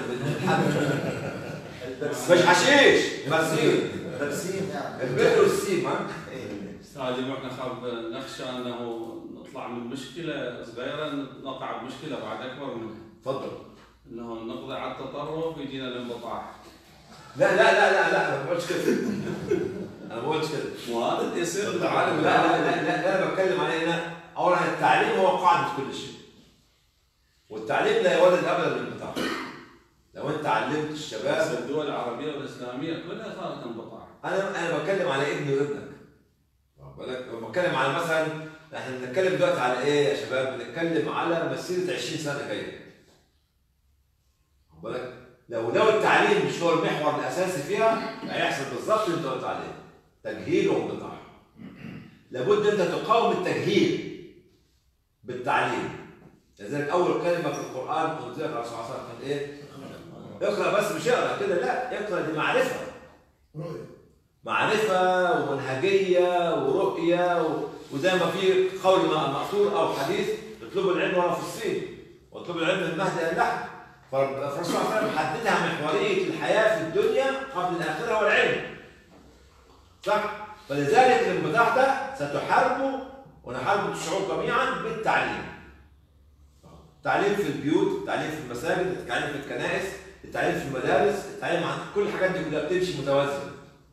مش حشيش، برسيم يعني البر والسيم. استاذ معنا خاب نخشى انه نطلع من مشكله صغيره نقع بمشكله بعد اكبر منها. تفضل. انه نقضي على التطرف ويجينا الانبطاح. لا لا لا لا لا ما بقولش كده. انا ما بقولش كده. وهذا اللي يصير لا لا لا لا انا بتكلم عليه هنا. اولا التعليم هو قاعده كل شيء. والتعليم لا يولد ابدا الانبطاح. لو انت علمت الشباب الدول العربيه والاسلاميه كلها صارت انبطاح. انا بتكلم على ابني وابنك. واخد بالك؟ بتكلم على مثلا احنا بنتكلم دلوقتي على ايه يا شباب؟ بنتكلم على مسيره 20 سنه جايه. واخد بالك؟ لو التعليم مش هو المحور الاساسي فيها هيحصل بالظبط اللي انت قلت عليه، تجهيل وانبطاح. لابد انت تقاوم التجهيل بالتعليم. لذلك اول كلمه في القران انزلت على الرسول صلى الله عليه وسلم كانت ايه؟ اقرا، بس مش اقرا كده، لا اقرا دي معرفه. معرفة ومنهجية ورؤية وزي ما في قول مأثور أو حديث اطلبوا العلم ولو في الصين واطلبوا العلم من المهد إلى اللحد. فالرسول صلى الله عليه وسلم حددها محورية الحياة في الدنيا قبل الآخرة هو العلم. صح؟ فلذلك الانفتاح ده ستحاربه ونحارب الشعوب جميعا بالتعليم. التعليم في البيوت، التعليم في المساجد، التعليم في الكنائس، التعليم في المدارس، التعليم عن كل الحاجات دي كلها بتمشي متوازنه.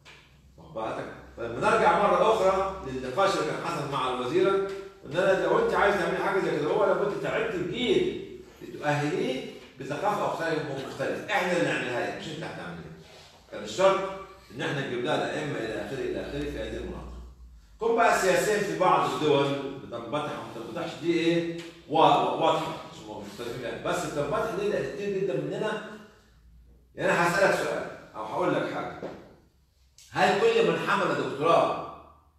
فبنرجع مره اخرى للنقاش اللي كان حصل مع الوزيره، ان انا لو انت عايز تعملي حاجه زي كده هو لابد تعبت الجيل تؤهليه بثقافه مختلفه، احنا اللي نعملها لك مش انت هتعملها. كان الشرط ان احنا نجيب لها الائمه الى اخره الى اخره في هذه المناطق. كون بقى السياسيين في بعض الدول بتنبطح وما بتنبطحش دي ايه؟ واضحه مش مختلفين، بس بتنبطح دي لان كتير جدا مننا. يعني انا هسالك سؤال او هقول لك حاجه. هل كل من حمل دكتوراه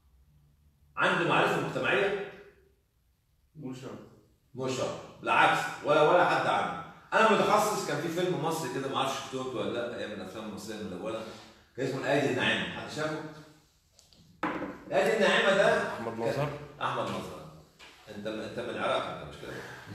عنده معرفه مجتمعيه؟ مش شرط. مش شرط، بالعكس ولا حد عنده. انا متخصص، كان في فيلم مصري كده ما اعرفش شفتوه ولا لا، ايام الافلام المصريه الاولى، كان اسمه الايدي الناعمه، حد شافه؟ الايدي الناعمه ده احمد مظهر. احمد مظهر. انت من العراق انت مش كده؟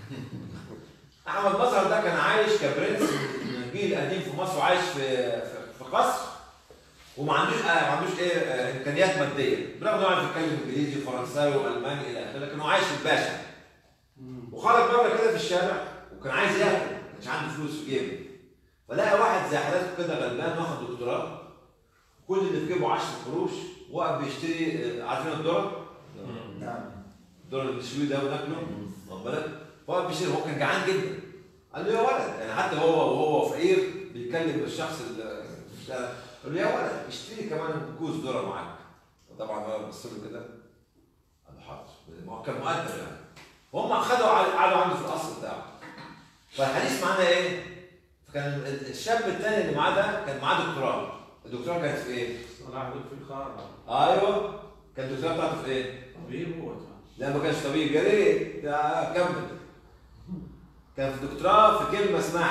احمد مظهر ده كان عايش كبرنس من الجيل القديم في مصر، وعايش في قصر وما عندوش امكانيات ماديه، برغم انه يعرف يتكلم انجليزي وفرنساوي والماني الى اخره، لكن هو عايش في الباشا. وخرج مره كده في الشارع وكان عايز ياكل، ما كانش عنده فلوس في جيبه. فلقى واحد زي حالته كده غلبان واخد دكتوراه، كل اللي في جيبه 10 قروش، وقف بيشتري، عارفين الذره؟ نعم. الذره اللي بنشويه ده وناكله، واخد بالك؟ فوقف بيشتري، هو كان جعان جدا. قال له يا ولد، يعني حتى وهو فقير بيتكلم بالشخص اللي قال له يا ولد اشتري كمان كوز ذره معاك. طبعا هو بص له كده قال له حاضر، ما هو كان مؤدب يعني. وهم قعدوا عنده في القصر بتاعه. فالحديث معانا ايه؟ فكان الشاب الثاني اللي معاه ده كان معاه دكتوراه. الدكتوراه كانت في ايه؟ صلاح في الخارج. ايوه، كان الدكتوراه بتاعته في ايه؟ طبيب هو. لا ما كانش طبيب، يا ريت ده كمل. كان في دكتوراه في كلمه اسمها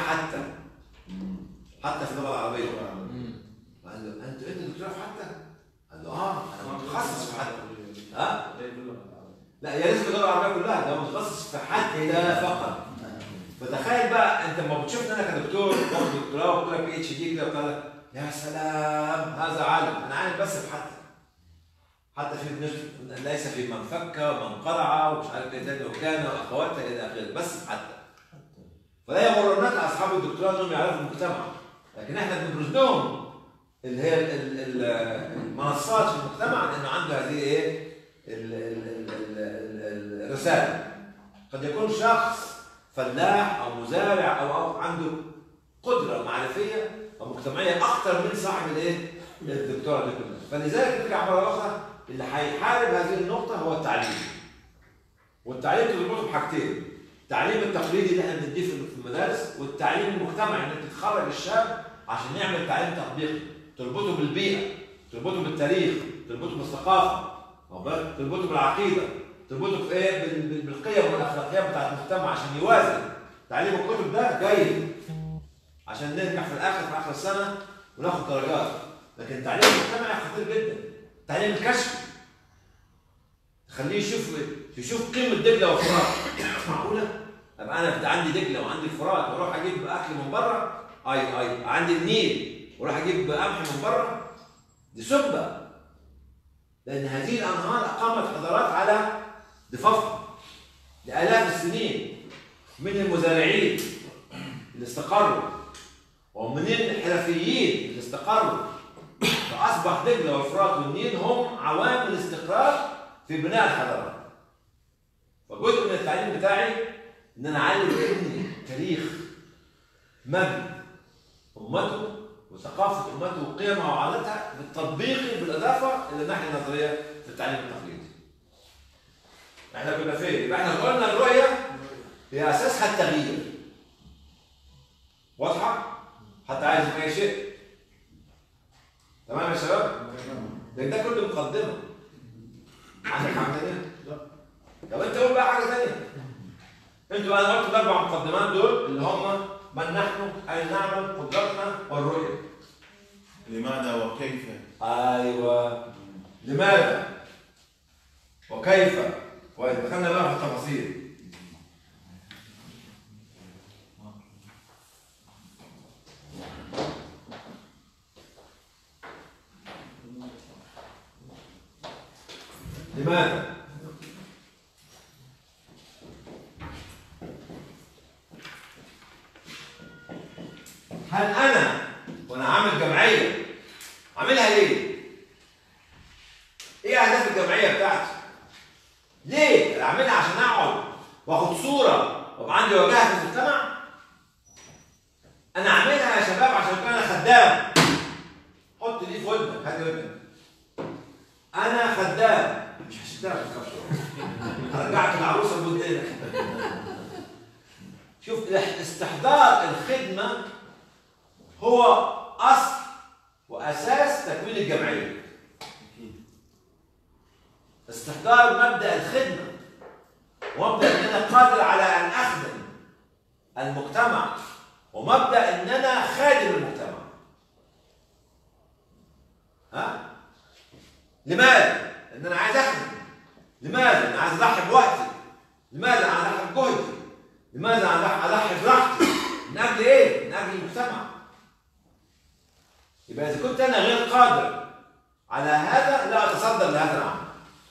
حتى في اللغه العربيه. قال له انت دكتوراه في حتى؟ قال له اه انا متخصص في حتى. ها؟ لا يا ريت في اللغه العربيه كلها، ده متخصص في حتى فقط. فتخيل بقى انت لما بتشوفني انا كدكتور واخد دكتوراه وقلت لك PhD كده وبتاع، يا سلام هذا عالم، انا عالم بس في حتى في ليس في من فك ومن قرع ومش عارف ايه تاني وكان واخواتها الى اخره، بس في حتى. فلا يغرنك اصحاب الدكتوراه انهم يعرفوا المجتمع، لكن احنا بنبرز لهم اللي هي المنصات في المجتمع انه عنده هذه ايه؟ الرساله. قد يكون شخص فلاح او مزارع او عنده قدره معرفيه او مجتمعيه اكثر من صاحب الايه؟ الدكتوراه دي كلها. فلذلك نرجع مره اخرى، اللي هيحارب هذه النقطه هو التعليم. والتعليم تربطه بحاجتين: التعليم التقليدي اللي احنا بنديه في المدارس، والتعليم المجتمعي انك تخرج الشاب عشان يعمل تعليم تطبيقي، تربطه بالبيئه، تربطه بالتاريخ، تربطه بالثقافه، تربطه بالعقيده، تربطه في ايه؟ بالقيم والاخلاقيات بتاعت المجتمع عشان يوازن. تعليم الكتب ده جيد عشان ننجح في اخر السنه وناخد درجات، لكن تعليم المجتمعي خطير جدا. تعليم الكشف تخليه يشوف قيمه دجله والفرات. معقوله؟ ابقى انا عندي دجله وعندي الفرات واروح اجيب اكل من بره؟ عندي النيل واروح اجيب قمح من بره؟ دي سبه. لان هذه الانهار اقامت حضارات على ضفافها لالاف السنين، من المزارعين اللي استقروا ومن الحرفيين اللي استقروا، فاصبح دجله والفرات والنيل هم عوامل الاستقرار في بناء الحضارات. فجزء من التعليم بتاعي ان انا اعلم ابني تاريخ مجد امته وثقافه امته وقيمها وعاداتها بالتطبيق، بالاضافه الى الناحيه النظريه في التعليم التقليدي. احنا كنا فين؟ يبقى احنا قلنا الرؤيه هي اساسها التغيير. واضحه؟ حتى عايز يبقى اي شيء. تمام يا شباب؟ ده كله مقدمه. عندك حاجه ثانيه؟ لا. طب انت قول بقى حاجه ثانيه. انتوا بقى انا قلت الاربع مقدمات دول اللي هم من نحن، اين نعمل، قدرتنا، والرؤيه. لماذا وكيف ايوه. لماذا؟ وكيف؟ وإذا دخلنا بقى في التفاصيل. لماذا؟ هل أنا وأنا عامل جمعية عاملها ليه؟ إيه أهداف الجمعية بتاعتي؟ ليه؟ أنا عاملها عشان أقعد وآخد صورة وأبقى عندي وجاهة في المجتمع؟ أنا عاملها يا شباب عشان أنا خدام. حط دي في ودنك، هات ودنك. أنا خدام، مش هشتغل ما تخافش. رجعت العروسة لودنك. شوف، استحضار الخدمة هو أصل وأساس تكوين الجمعية. استحضار مبدأ الخدمة ومبدأ أن أنا قادر على أن أخدم المجتمع ومبدأ أن أنا خادم المجتمع. ها؟ لماذا؟ لأن أنا عايز أخدم. لماذا؟ أنا عايز أضحي بوقتي. لماذا؟ أنا عايز أضحي بجهدي. لماذا؟ أنا أضحي براحتي. من أجل إيه؟ من أجل المجتمع. يبقى إذا كنت أنا غير قادر على هذا لا أتصدر لهذا العمل.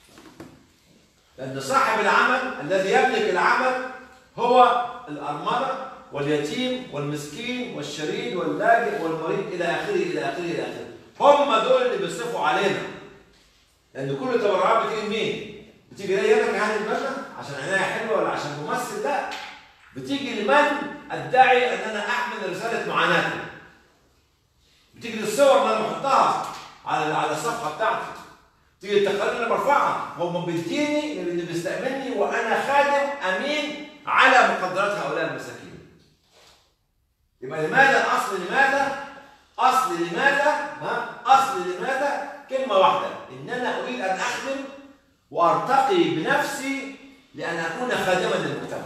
لأن صاحب العمل الذي يملك العمل هو الأرملة واليتيم والمسكين والشريد واللاجئ والمريض إلى آخره إلى آخره إلى آخره. هم دول اللي بيصرفوا علينا. لأن كل التبرعات بتيجي لمين؟ بتيجي ليا أنا كهاني البنا عشان عينيا حلوة ولا عشان ممثل؟ لا. بتيجي لمن أدعي أن أنا أحمل رسالة معاناتي. بتيجي للصور اللي أنا بحطها على الصفحة بتاعتي. تيجي التقارير اللي برفعها، هم بيديني اللي بيستأمني وأنا خادم أمين على مقدرات هؤلاء المساكين. يبقى لماذا؟ أصل لماذا؟ كلمة واحدة، إن أنا أريد أن أخدم وأرتقي بنفسي لأن أكون خادما للمجتمع.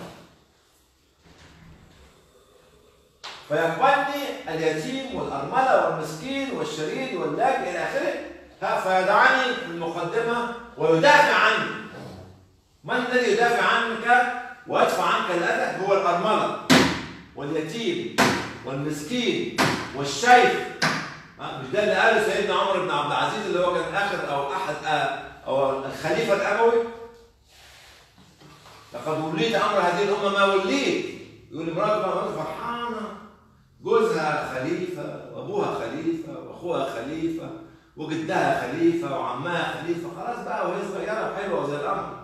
فيقبلني اليتيم والأرملة والمسكين والشريد واللاجئ إلى آخره، فيدعني في المقدمة ويدافع عني. من الذي يدافع عنك ويدفع عنك الأذى؟ هو الأرملة واليتيم والمسكين والشيخ. مش ده اللي قاله سيدنا عمر بن عبد العزيز اللي هو كان آخر أو أحد أو الخليفة الأموي؟ لقد وليت أمر هذه الأمة ما وليت. يقول امرأة فرحانة، جوزها خليفة وأبوها خليفة وأخوها خليفة وجدها خليفة وعمها خليفة، خلاص بقى وهي صغيرة وحلوة وزي القمر.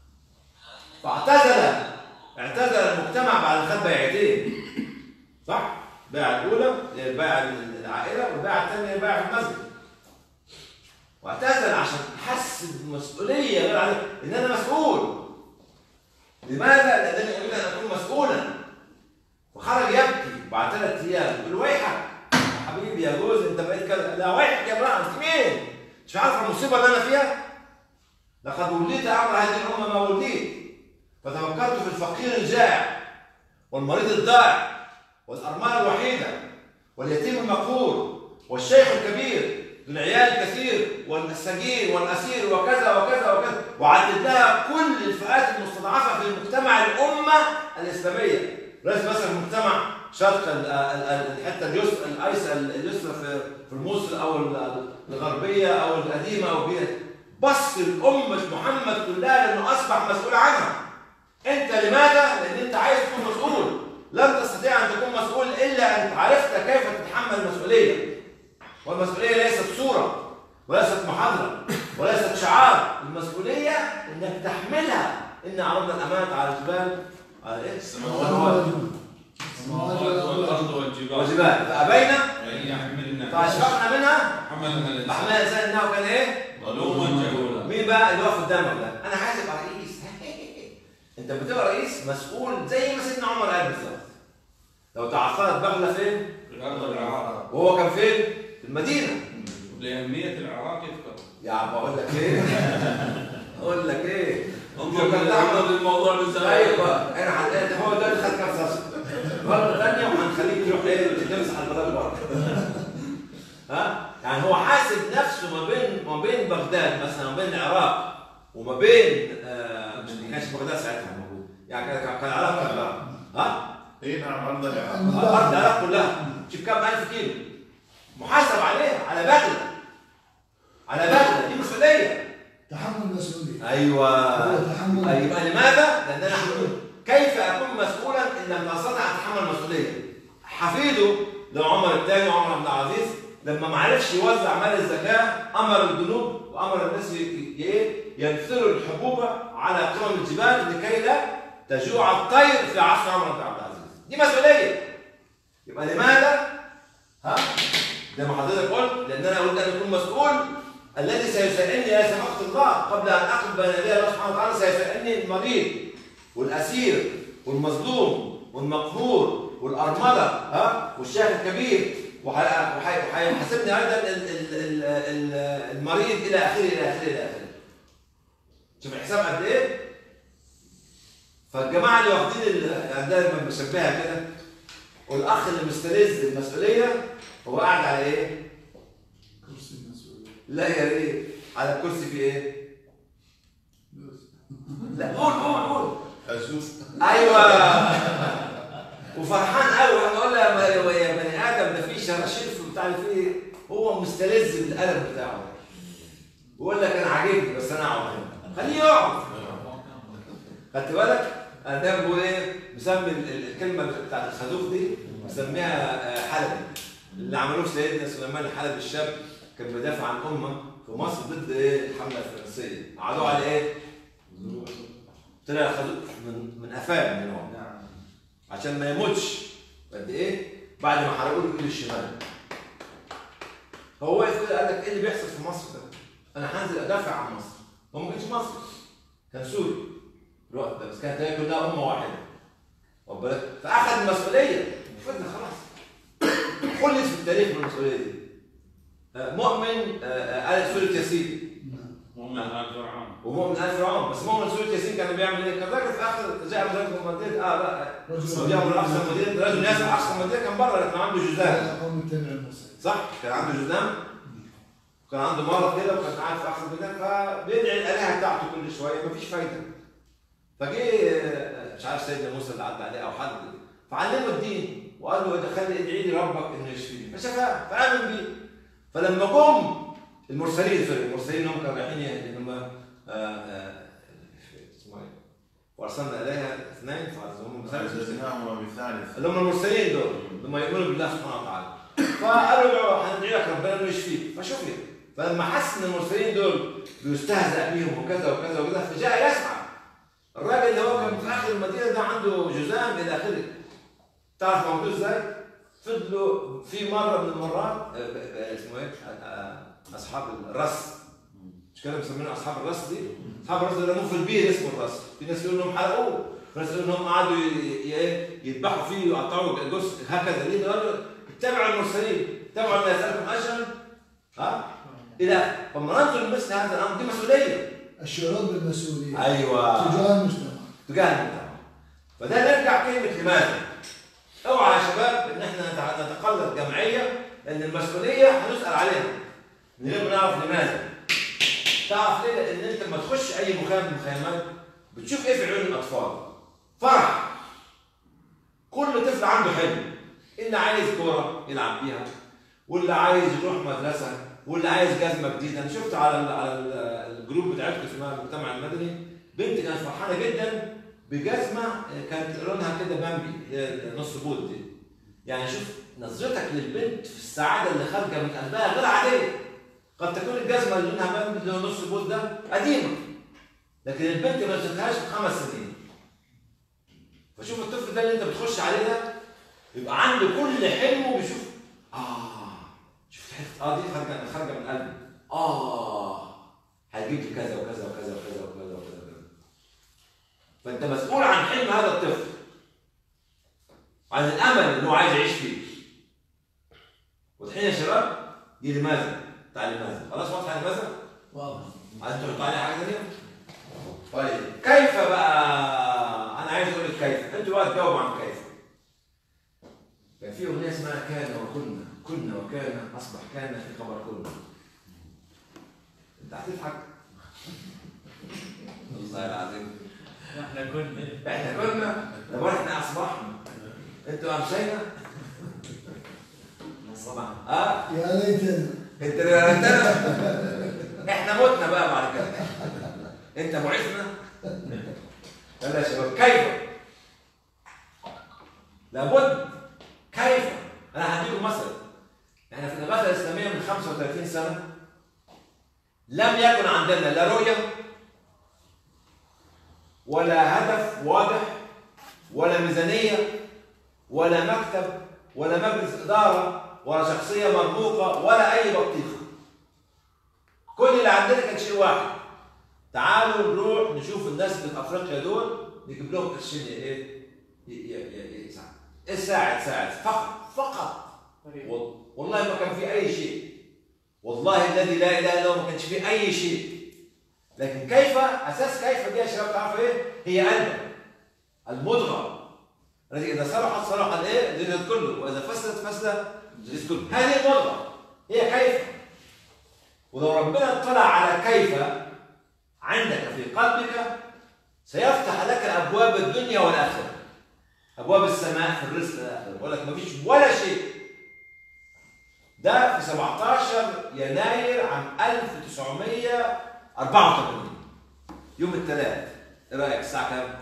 اعتزل المجتمع بعد ما خد بيعتين. صح؟ البيعة الأولى هي البيعة للعائلة والبيعة الثانية هي البيعة في المسجد. واعتزل عشان حس بمسؤولية غير عليه، إن أنا مسؤول. لماذا؟ لأنني أريد أن أكون مسؤولا. وخرج يبكي بعد 3 أيام يقول ويحك يا حبيبي يا جوز أنت بقيت كذا. لا ويحك يا امرأة، أنت مين؟ مش عارفة المصيبة اللي أنا فيها؟ لقد وليت أمر هذه الأمة ما وليت. فتفكرت في الفقير الجائع والمريض الضائع والأرملة الوحيدة واليتيم المقهور والشيخ الكبير للعيال الكثير والسجين والأسير وكذا وكذا وكذا، وعدد لها كل الفئات المستضعفة في المجتمع الأمة الإسلامية. ليس بس المجتمع شرق الحتة اليسرى في الموصل أو الغربية أو القديمة أو بيئة، بس الأمة محمد كلها لأنه أصبح مسؤول عنها. أنت لماذا؟ لأن أنت عايز تكون مسؤول. لن تستطيع أن تكون مسؤول إلا أن عرفت كيف تتحمل المسؤولية. والمسؤولية ليست صورة وليست محاضرة وليست شعار. المسؤولية إنك تحملها. إن عرضنا الأمانة على الجبال على إيه؟ السماوات والأرض والجبال فأبينا أن يحملنها فأشفقنا منها حملها فحملها الإنسان إنه كان إيه؟ ظلوما جهولا. مين بقى اللي واقف قدامك ده؟ أنا عايز أبقى رئيس. أنت بتبقى رئيس مسؤول زي ما سيدنا عمر قال بالظبط. لو تعثرت بغلة فين؟ في الأرض العراق. وهو كان فين؟ في المدينة. لأهمية العراق يذكر. يا عم أقول لك إيه؟ أقول لك إيه؟ انظر للموضوع من زمان. ايوه انا هو ده اللي خد كام صفحه. مرة ثانية وهنخليك تروح ايه تمسح البلد بره. ها؟ يعني هو حاسب نفسه وما بين ما كانش بغداد ساعتها موجود، يعني كان العراق كلها اي نعم، ارض العراق. ارض العراق كلها، شوف كم 1000 كيلو محاسب عليها، على بغله، على بغله، دي مسؤوليه. تحمل مسؤولية. ايوه تحمل. يبقى لماذا؟ لان انا كيف اكون مسؤولا ان لم استطع ان اتحمل المسؤوليه؟ حفيده لو عمر الثاني وعمر بن العزيز لما ما عرفش يوزع مال الزكاه امر الجنود وامر الناس ينثروا الحبوب على قمم الجبال لكي لا تجوع الطير في عصر عمر بن عبد العزيز. دي مسؤوليه. يبقى لماذا؟ زي ما حضرتك قلت، لان انا اريد ان اكون مسؤول. الذي سيسألني الى سماحه الله قبل ان اقف بين يدي الله سبحانه وتعالى سيسألني المريض والاسير والمظلوم والمقهور والارمله والشيخ الكبير، وهيحاسبني ايضا المريض الى اخره الى اخره الى اخره. شوف الحساب قد ايه؟ فالجماعه اللي واخدين دايما بشبهها كده، والاخ اللي مستلذ المسؤوليه هو قاعد على ايه؟ كرسي المسؤولية. لا يا ريت، على الكرسي في ايه؟ لا قول اشوف. ايوه وفرحان قوي. هنقول له يا بني ادم ده في شراشيف وبتاع فيه، هو مستلذ بالقلم بتاعه، ويقول لك انا عاجبني بس انا اقعد هنا، خليه يقعد. خدت بالك؟ انا دايما بقول ايه؟ مسمي الكلمه بتاعت الخازوق دي مسميها حلبي، اللي عملوه سيدنا سليمان الحلبي الشاب، كان بيدافع عن امه في مصر ضد ايه؟ الحمله الفرنسيه. قعدوه على ايه؟ طلع خازوق من قفاه من النوع عشان ما يموتش. قد ايه؟ بعد ما حرقوا له ايد الشمال. هو واقف كده قال لك ايه اللي بيحصل في مصر ده؟ انا هنزل ادافع عن مصر. هو ما كانش مصري، كان سوري الوقت ده، بس كانت هي كلها امه واحده. واخد بالك؟ فاخذ المسؤوليه وفضل خلاص. خلد في التاريخ بالمسؤوليه دي. مؤمن آل سورة ياسين. مؤمن آل فرعون. ومؤمن آل فرعون، بس مؤمن سورة ياسين كان بيعمل ايه؟ كان راجل في اخر جاء من المدينه لا جاء من اقصى المدينه، رجل ياسر اقصى المدينه كان بره لكن عنده جذام. صح؟ كان عنده جذام. كان عنده مرض كده وكان قاعد في اقصى المدينه فبيدعي الالهه بتاعته كل شويه مفيش فايده. فجه مش عارف سيدنا موسى اللي عدى عليه او حد فعلمه الدين وقال له خلي ادعي لي ربك انه يشفيني فشفاه فامن بيه. فلما جم المرسلين هم كانوا رايحين هم اسمه ايه؟ وارسلنا اليها اثنين فعزهم فعززناهما بثالث اللي هم المرسلين دول لما يؤمنوا بالله سبحانه وتعالى. فقالوا له هندعي لك ربنا انه يشفيك فشفي. فلما حس ان المرسلين دول بيستهزأ بيهم وكذا وكذا وكذا فجاء يسعى. الراجل اللي هو كان في اخر المدينه ده عنده جذام الى اخره. تعرف موجود ازاي؟ فضلوا في مره من المرات اسمه ايه؟ اصحاب الرس. مش كده مسمينهم اصحاب الرس دي؟ اصحاب الرس ده رموه في البير اسمه الرس. في ناس يقولوا انهم حرقوه، في ناس يقولوا انهم قعدوا يذبحوا فيه ويقطعوا جزء هكذا. ليه؟ قالوا اتبعوا المرسلين، اتبعوا ما يسالكم اجرا الى فلما ننظر لمثل هذا الامر دي مسؤوليه. الشعور بالمسؤولية. ايوه تجاه المجتمع. تجاه المجتمع. فده نرجع كلمه لماذا؟ اوعى يا شباب ان احنا نتقلد جمعيه لان المسؤوليه هنسال عليها. من غير ما نعرف لماذا. تعرف ليه؟ لان انت لما تخش اي مخيم من المخيمات بتشوف ايه في عيون الاطفال؟ فرح. كل طفل عنده حلم. اللي عايز كوره يلعب بيها، واللي عايز يروح مدرسه، واللي عايز جزمه جديده. انا شفت على الجروب بتاعتكم اسمها المجتمع المدني بنت كانت فرحانه جدا بجزمه كانت لونها كده بامبي نص بود دي. يعني شوف نظرتك للبنت في السعاده اللي خارجه من قلبها غير عاديه. قد تكون الجزمه اللي لونها بامبي اللي هو نص بود ده قديمه، لكن البنت ما شفتهاش في 5 سنين. فشوف الطفل ده اللي انت بتخش عليه ده يبقى عنده كل حلمه بيشوف شفت حته دي خارجه من قلبي هيجيب لي كذا وكذا وكذا وكذا وكذا وكذا. فانت مسؤول عن حلم هذا الطفل، عن الامل اللي هو عايز يعيش فيه. واضحين يا شباب؟ دي لماذا؟ بتاع لماذا؟ خلاص واضحه لماذا؟ واضح. عايز تحط عليها حاجه ثانيه؟ طيب كيف بقى؟ انا عايز اقول لك كيف، انتوا بقى تجاوبوا عن كيف. كان في اغنيه اسمها كان وكنا، كنا وكان اصبح كان في خبر كنا. انت هتضحك؟ والله العظيم احنا كنا لما احنا اصبحنا انتوا امسينا صباح يا ليتنا انت احنا متنا بقى بعد كده. انت بعثنا. يلا يا شباب كيف؟ لابد كيف؟ انا هديكم مثل. احنا في الإغاثة الإسلامية من 35 سنة لم يكن عندنا لا رؤية ولا هدف واضح ولا ميزانية ولا مكتب ولا مجلس إدارة ولا شخصية مرموقة ولا أي بطيخة. كل اللي عندنا كان شيء واحد. تعالوا نروح نشوف الناس اللي في أفريقيا دول نجيب لهم قرشين ساعد فقط. والله ما كان في أي شيء. والله الذي لا إله إلا هو ما كانش في أي شيء. لكن كيف؟ أساس كيف دي يا شباب تعرفوا إيه؟ هي قلب المضغة التي إذا صلحت صلح الإيه؟ الجسد كله، وإذا فسدت فسد الجسد كله. هذه المضغة هي كيف. ولو ربنا اطلع على كيف عندك في قلبك سيفتح لك أبواب الدنيا والآخرة. أبواب السماء في الرزق الآخر. يقول لك ما فيش ولا شيء. ده في 17 يناير عام 1984 يوم الثلاث. ايه رايك الساعه كام؟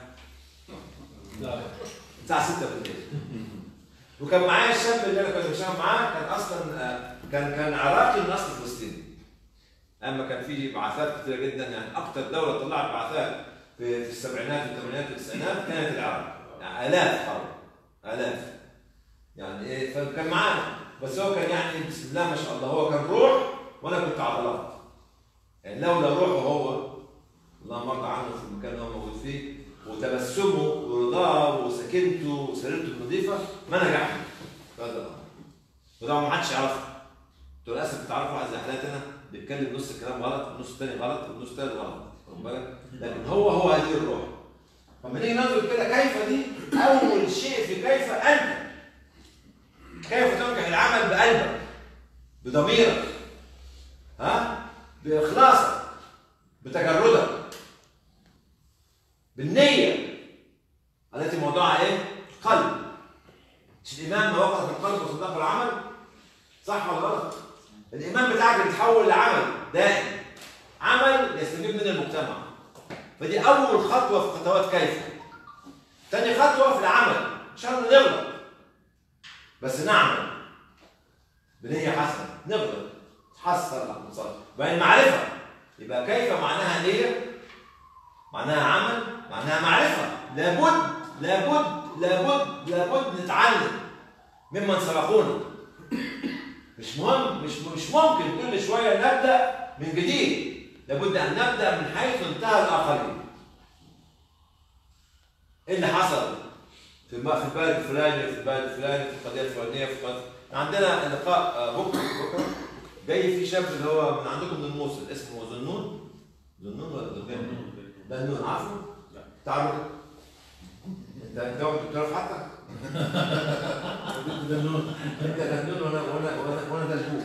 الساعه 6 بالليل. وكان معايا الشاب اللي انا كنت بشتغل معاه كان اصلا كان عراقي من اصل فلسطيني. اما كان في بعثات كثيره جدا، يعني اكثر دوله طلعت بعثات في السبعينات والثمانينات والتسعينات كانت العراق. يعني الاف حرب الاف. يعني ايه فكان معانا. بس هو كان يعني بسم الله ما شاء الله هو كان روح وانا كنت عضلات. يعني لولا روحه هو الله مرضى عنه في المكان اللي هو موجود فيه وتبسمه ورضاه وسكنته وسريرته النظيفه ما نجحش. وده ما حدش يعرفه. انتوا للاسف بتعرفوا واحد زي حالاتنا بيتكلم نص الكلام غلط والنص الثاني غلط والنص الثالث غلط. واخد بالك؟ لكن هو هذه الروح. فلما نيجي ننظر كده كيف دي اول شيء في كيف انت. كيف تنجح العمل بقلبك بضميرك بإخلاصك بتجردك بالنية التي موضوعها ايه؟ قلب. مش الإيمان ما وقف القلب وصدقه العمل؟ صح ولا غلط؟ الإيمان بتاعك بيتحول لعمل دائم. عمل يستفيد منه المجتمع. فدي أول خطوة في خطوات كيف. تاني خطوة في العمل عشان نغلط. بس نعمل بنية حسنة نغلط حصل نصلي. وبعدين معرفة يبقى كيف معناها نية معناها عمل معناها معرفة. لابد نتعلم ممن سبقونا. مش ممكن كل شوية نبدأ من جديد. لابد أن نبدأ من حيث انتهى الآخرين. إيه اللي حصل في البلد الفلاني في البلد الفلاني في القضيه الفلانيه في القضيه. عندنا لقاء بكره جاي في شاب اللي هو من عندكم من الموصل اسمه ذنون ولا ذنون؟ ذنون عارفه؟ لا تعرفه؟ انت بتعرف حتى؟ ذنون انت ذنون وانا دلبوب.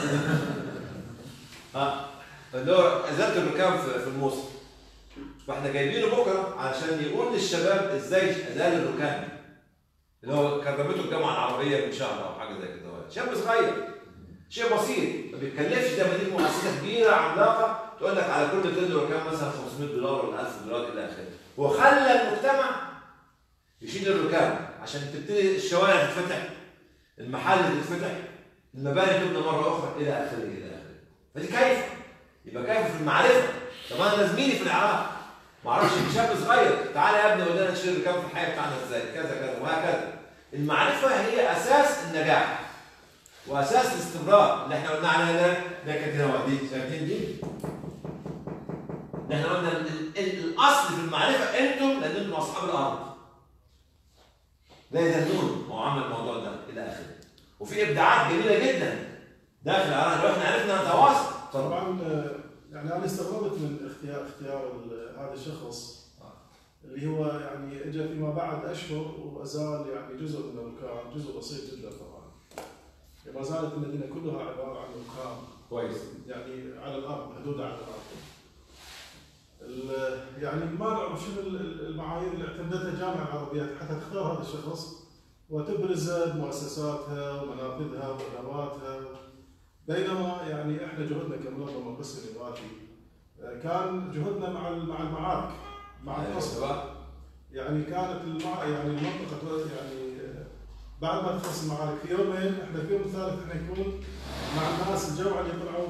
فاللي هو ازاله الركام في الموصل. فاحنا جايبينه بكره علشان يقول للشباب ازاي ازال الركام. اللي هو كرمته الجامعه العربيه من شهر او حاجه زي كده. شاب صغير شيء بسيط ما بيتكلفش. ده مدينه مؤسسه كبيره عملاقه تقول لك على كل طن ركام مثلا $500 ولا $1000 الى اخره. هو خلى المجتمع يشيل الركام عشان تبتدي الشوارع تتفتح، المحل تتفتح، المباني تبنى مره اخرى الى اخره الى اخره. فدي كيف؟ يبقى كيف في المعرفه. طب انا زميلي في العراق ما اعرفش شاب صغير تعالى يا ابني قول لنا نشيل الركام في الحياه بتاعنا ازاي كذا كذا وهكذا. المعرفه هي اساس النجاح واساس الاستمرار اللي احنا قلنا عليها ده كانت هنا دي شايفين دي؟ احنا قلنا الاصل في المعرفه انتم لان انتم اصحاب الارض. زي ذنون هو عمل الموضوع ده الى اخره. وفي ابداعات جميله جدا داخل العراق لو احنا عرفنا نتواصل. طبعا يعني انا استغربت من اختيار هذا الشخص اللي هو يعني اجى فيما بعد اشهر وازال يعني جزء من الركام، جزء بسيط جدا طبعا. ما زالت المدينه كلها عباره عن ركام. كويس. يعني على الارض، محدوده على الارض. يعني ما نعرف شنو المعايير اللي اعتمدتها الجامعه العربيه حتى تختار هذا الشخص وتبرز مؤسساتها ومنافذها وادواتها. بينما يعني احنا جهدنا كمنظمه قسم الاماراتي كان جهدنا مع المعارك مع القصف. يعني كانت يعني المنطقه يعني بعد ما تخلص المعارك في يومين احنا في يوم الثالث احنا نكون مع الناس الجوعى اللي يطلعوا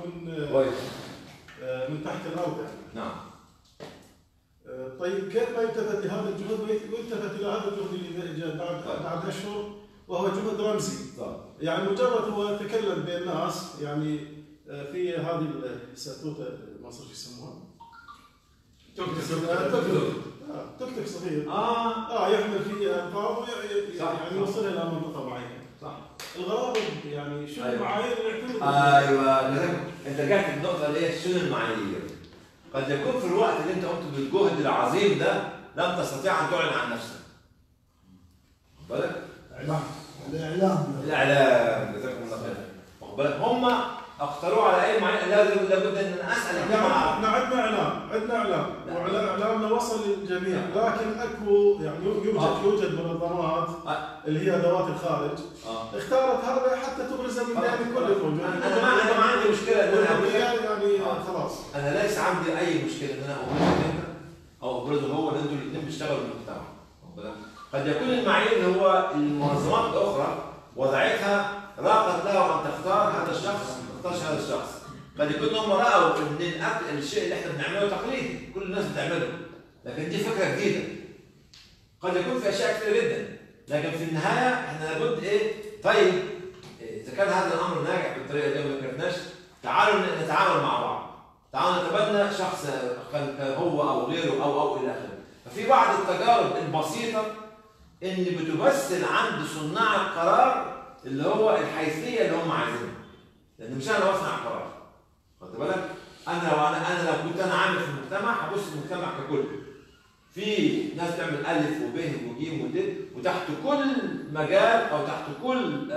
من تحت الارض يعني. نعم. طيب كيف ما يلتفت لهذا الجهد ويلتفت الى هذا الجهد اللي جاء بعد اشهر وهو جهد رمزي. يعني مجرد هو تكلم بين الناس يعني في هذه الساتوته مصر شو يسموها؟ توك توك صغير يحمل فيه الفاظ يعني يوصل الى منطقه معينه. صح. الغرابه يعني شنو المعايير اللي يعتمد؟ ايوه انت قاعد في النقطه اللي هي شنو المعايير؟ قد يكون في الوقت اللي انت قمت بالجهد العظيم ده لم تستطيع ان تعلن عن نفسك. بالك؟ الاعلام جزاكم الله خير. واخد بالك؟ هم اختاروه على اي معين لابد ان اسال الجامعه. احنا عندنا اعلام واعلامنا وصل للجميع، لكن اكو يعني يوجد منظمات اللي هي ادوات الخارج اختارت هذا حتى تبرزه من بين كل الموجودين. انا ما عندي مشكله ان انا يعني خلاص انا ليس عندي اي مشكله ان انا ابرزه انت او ابرزه هو ان انتوا الاثنين بيشتغلوا بالمجتمع. قد يكون المعايير اللي هو المنظمات الاخرى وضعتها راقت له ان تختار هذا الشخص ما تختارش هذا الشخص. قد يكون هم راوا ان الشيء اللي احنا بنعمله تقليدي كل الناس بتعمله، لكن دي فكره جديده. قد يكون في اشياء كثيره جدا، لكن في النهايه احنا لابد طيب اذا كان هذا الامر ناجح بالطريقه دي وما كرهناش تعالوا نتعامل مع بعض، تعالوا نتبنى شخص هو او غيره او الى اخره. ففي بعض التجارب البسيطه اللي بتمثل عند صناع القرار اللي هو الحيثيه اللي هم عايزينها. لان مش انا بصنع القرار. خدت بالك؟ انا لو كنت انا عامل في المجتمع هبص المجتمع ككل. في ناس بتعمل الف وب وج ود وتحت كل مجال او تحت كل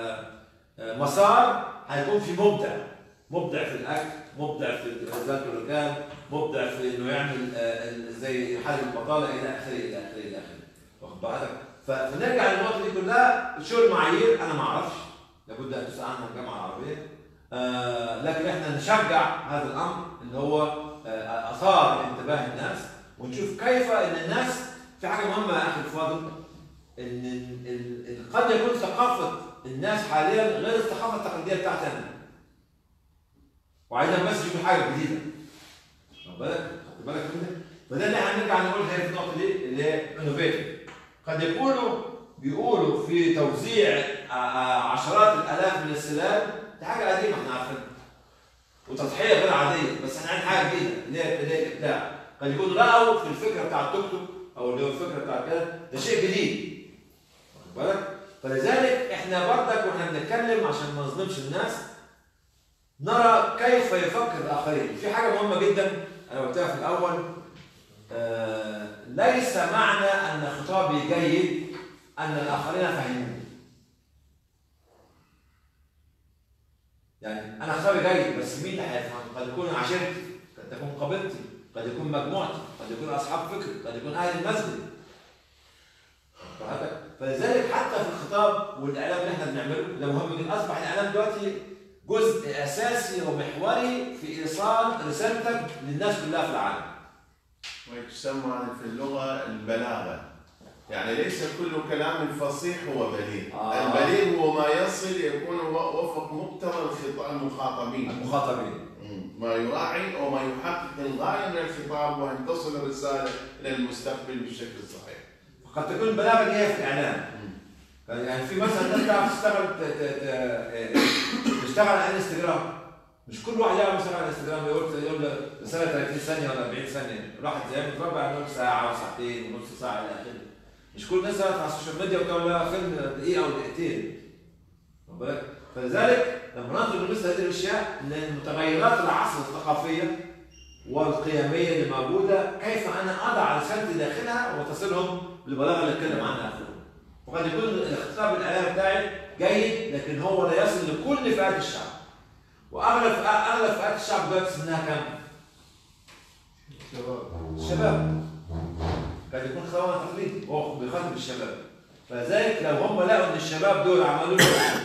مسار هيكون في مبدع في الاكل، مبدع في ازاله الركام، مبدع في انه يعمل زي حل البطاله الى اخره الى اخره الى اخره. واخد بالك؟ فنرجع للنقطه دي كلها. شو المعايير؟ انا ما اعرفش، لابد ان تسال عنها الجامعه العربيه. لكن احنا نشجع هذا الامر اللي هو اثار انتباه الناس، ونشوف كيف ان الناس في حاجه مهمه يا اخي الفاضل، ان قد يكون ثقافه الناس حاليا غير الثقافه التقليديه بتاعتي انا. وعايزين بس يشوفوا حاجه جديده. خد بالك منها؟ فده اللي هنرجع نقول هي النقطه دي اللي هي انوفيتيف. قد بيقولوا في توزيع عشرات الالاف من السلال دي حاجه قديمه احنا عارفينها. وتضحيه غير عاديه، بس احنا عندنا حاجه جديده اللي هي الابداع. قد يكون رأوا في الفكره بتاع التوك توك او اللي هو الفكره بتاع كده ده شيء جديد. واخد بالك؟ فلذلك احنا بردك واحنا بنتكلم عشان ما نظلمش الناس نرى كيف يفكر الاخرين. في حاجه مهمه جدا انا قلتها في الاول، ليس معنى ان خطابي جيد ان الاخرين فهموني. يعني انا خطابي جيد بس مين اللي هيفهم؟ قد يكون عشيرتي، قد تكون قبيلتي، قد يكون مجموعتي، قد يكون اصحاب فكر، قد يكون اهل المسجد. فلذلك حتى في الخطاب والاعلام اللي احنا بنعمله ده مهم جدا. اصبح الاعلام دلوقتي جزء اساسي ومحوري في ايصال رسالتك للناس كلها في العالم. ويسمى في اللغه البلاغه. يعني ليس كل كلام الفصيح هو بليغ. البليغ هو ما يصل يكون وفق مقتضى المخاطبين. ما يراعي او ما يحقق الغايه من الخطاب وان تصل الرساله الى المستقبل بالشكل الصحيح. قد تكون البلاغه دي هي في الاعلام. يعني في مثلا ناس تعرف تشتغل على الانستغرام. مش كل واحد يعرف يشتغل على الانستغرام يقول له رساله 30 ثانيه ولا 40 ثانيه، الواحد زي متربع على نص ساعه وساعتين ونص ساعه الى اخره. مش كل الناس تعرف على السوشيال ميديا وتعمل لها فيلم دقيقه او دقيقتين. واخد بالك؟ فلذلك لما ننظر لمثل هذه الاشياء لمتغيرات العصر الثقافيه والقيميه اللي موجوده، كيف انا اضع رسالتي داخلها وتصلهم بالبلاغه اللي اتكلم عنها اخونا. وقد يكون الخطاب الاعلامي بتاعي جيد لكن هو لا يصل لكل فئات الشعب. واغلب فئات الشعب دلوقتي سنها كام؟ الشباب قد يكون خوانا تقليد هو بيخاطب الشباب. فذلك لو هم لقوا ان الشباب دول عملوا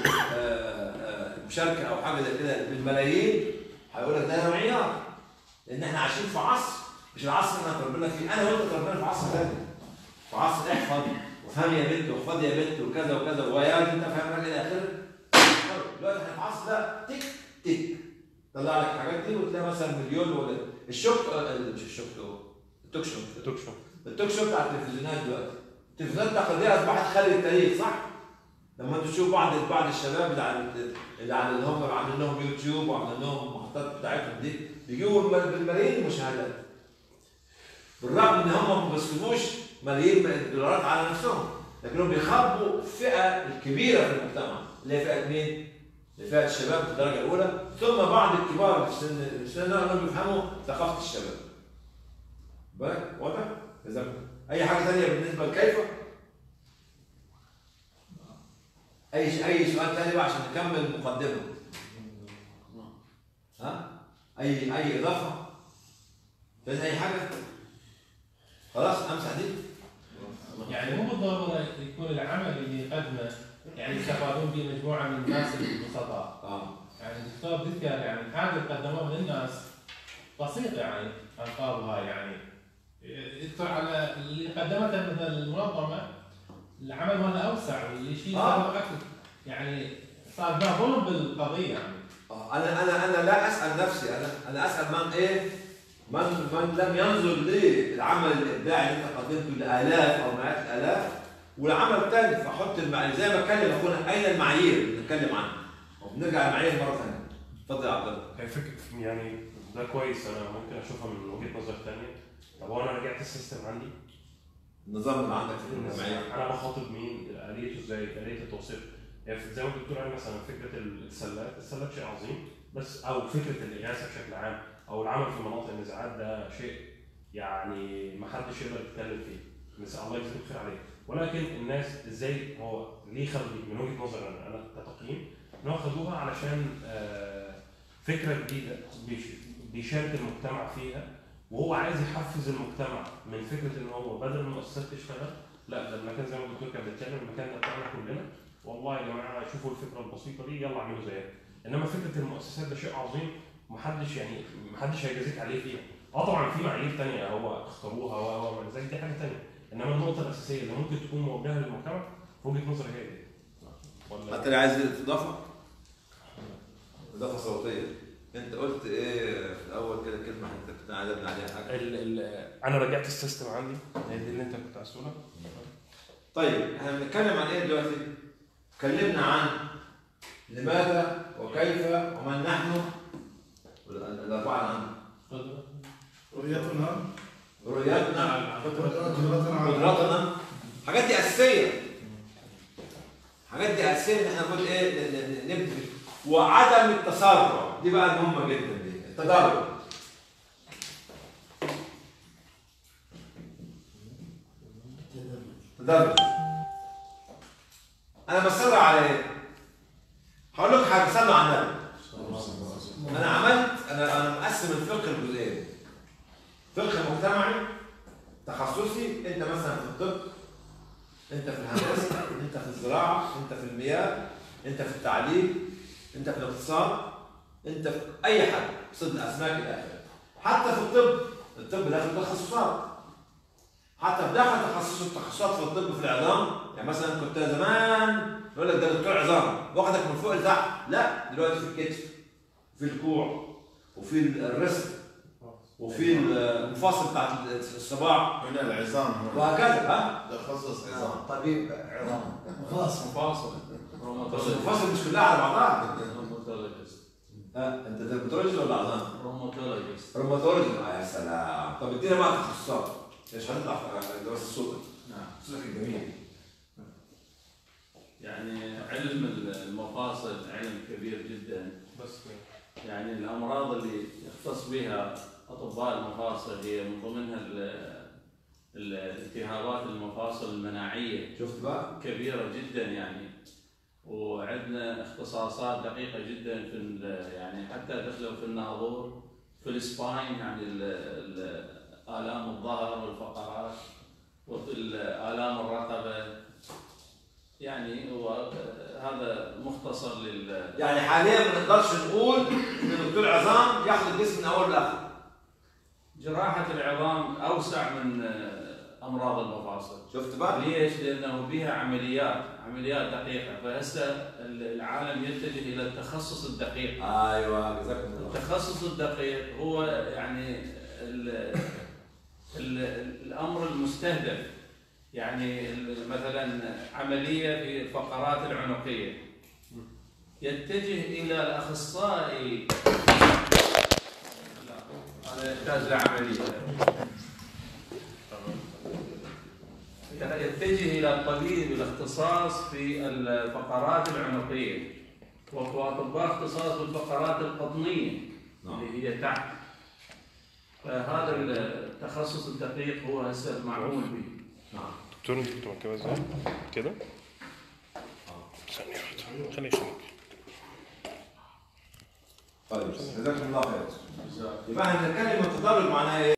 مشاركه او حاجه زي كده بالملايين هيقول لك ده معيار. لان احنا عايشين في عصر مش العصر اللي احنا اتربينا فيه، انا وانت اتربينا في عصر ثاني. في عصر احفظ وفهم يا بنت واحفظ يا بنت وكذا وكذا ويا انت فاهم الى اخره. دلوقتي احنا في العصر ده تك تك طلع لك الحاجات دي وتلاقي مثلا مليون ولا الشوك مش الشوك التوك شو التوك شو بتاع التلفزيونات دلوقتي. التلفزيونات التقليديه اصبحت خالي التاريخ صح؟ لما انتوا تشوفوا بعض الشباب اللي هم عاملين لهم يوتيوب وعاملين لهم المحطات بتاعتهم دي بيجيبوا بالملايين المشاهدات. بالرغم ان هم ما بيصرفوش ملايين الدولارات على نفسهم، لكنهم بيخاطبوا الفئه الكبيره في المجتمع اللي هي فئه مين؟ فئه الشباب في الدرجه الاولى، ثم بعض الكبار في السن انهم بيفهموا ثقافه الشباب. بالك واضح؟ اذا اي حاجه ثانيه بالنسبه لكيف؟ اي سؤال ثاني بقى عشان نكمل المقدمه. ها؟ اي اضافه؟ فين اي حاجه؟ خلاص امسح دي؟ يعني مو بالضروره يكون العمل اللي يقدمه يعني يستفادون به مجموعه من الناس البسطاء. يعني الدكتور ذكر يعني الحاجه اللي قدموها للناس بسيطه يعني الفاظها يعني يذكر على اللي قدمته مثل المنظمه العمل ماله اوسع واللي شيء اكثر يعني صار له ظلم بالقضيه يعني. انا لا اسال نفسي، انا اسال من ايه؟ من لم ينظر للعمل الابداعي اللي انت قدمته لالاف او مئات الالاف والعمل الثاني فحط المعايير زي ما اتكلم اخونا اين المعايير اللي بنتكلم عنها؟ وبنرجع للمعايير مره ثانيه. اتفضل يا عبد الله. هي فكره يعني ده كويس، انا ممكن اشوفها من وجهه نظر ثانيه. طب هو انا رجعت السيستم عندي النظام اللي عندك في المعايير انا بخاطب مين؟ اليته ازاي؟ اليه التوصيف. يعني زي ما الدكتور قال مثلا فكره السلات شيء عظيم، بس او فكره الاغاثه بشكل عام او العمل في مناطق النزاعات ده شيء يعني ما حدش يقدر يتكلم فيه. مثل الله يجزيك خير عليه. ولكن الناس ازاي هو ليه خدوا دي من وجهه نظري انا كتقييم ان هو خدوها علشان فكره جديده بيشارك المجتمع فيها، وهو عايز يحفز المجتمع من فكره ان هو بدل ما المؤسسات تشتغل لا ده المكان زي ما الدكتور كان بيتكلم المكان ده بتاعنا كلنا، والله يا جماعه شوفوا الفكره البسيطه دي يلا اعملوا زيها. انما فكره المؤسسات ده شيء عظيم محدش هيجازيك عليه فيها. طبعا في معايير ثانيه هو اختاروها وما زي دي حاجه ثانيه، انما النقطه الاساسيه اللي ممكن تكون موجهه للمجتمع في وجهه نظري هي دي. انت اللي عايز اضافه صوتيه. انت قلت ايه في الاول كده كلمه انت كنت عايزني عليها حاجه؟ انا رجعت السيستم عندي هي دي اللي انت كنت عايز تقولها. طيب احنا بنتكلم عن ايه دلوقتي؟ اتكلمنا عن لماذا وكيف ومن نحن الاربعه عن رؤيتنا قدراتنا. حاجات دي اساسيه ان احنا نقول ايه نبدا. وعدم التسرع دي بقى مهمه جدا. دي التدرج. انا بسرع على ايه؟ هقول لك حاجه صلوا على النبي. انا مقسم الفقه لجزئين. فقه مجتمعي تخصصي، انت مثلا في الطب، انت في الهندسه، انت في الزراعه، انت في المياه، انت في التعليم، انت في الاقتصاد، انت في اي حاجه، صيد الاسماك الى اخره. حتى في الطب داخل تخصصات. حتى بداخل التخصصات في الطب في العظام، يعني مثلا كنت زمان يقول لك ده دكتور عظام واخدك من فوق لتحت، لا دلوقتي في الكتف، في الكوع، وفي الرسم، وفي المفاصل بتاعت الصباع، هنا العظام وهكذا. ده تخصص عظام. طبيب عظام. مفاصل بس المفاصل مش كلها على بعضها. روماتولوجيست. انت ديرماتولوجي ولا عظام؟ روماتولوجيست. روماتولوجي. يا سلام. طب ادينا بقى تخصصات. ايش هنطلع في دراسه الصوت؟ نعم. صوتك الجميل. يعني علم المفاصل علم كبير جدا. بس يعني الامراض اللي يختص بها اطباء المفاصل هي من ضمنها الالتهابات المفاصل المناعيه. شفت بقى؟ كبيره جدا يعني. وعندنا اختصاصات دقيقه جدا في يعني حتى دخلوا في الناظور في السباين، يعني آلام الظهر والفقرات، وفي آلام الرقبة. يعني هو هذا مختصر يعني حاليا ما نقدرش نقول ان دكتور عظام ياخذ الجسم من اول لاخر. جراحة العظام أوسع من أمراض المفاصل. شفت بقى؟ ليش؟ لأنه بها عمليات دقيقة، فهسه العالم يتجه إلى التخصص الدقيق. أيوه جزاكم الله. التخصص الدقيق هو يعني الأمر المستهدف. يعني مثلا عملية في الفقرات العنقية يتجه إلى الأخصائي، هذا يحتاج لعملية، يتجه إلى الطبيب الاختصاص في الفقرات العنقية، وأطباء اختصاص بالفقرات القطنية اللي هي تحت. فهذا التخصص الدقيق هو هسه معمول به. نعم. دكتور انت كنت مركبه ازاي؟ كده؟ ثانية واحدة خليه يشوف. طيب جزاكم الله خير. يبقى احنا بنتكلم التدرج معناه ايه؟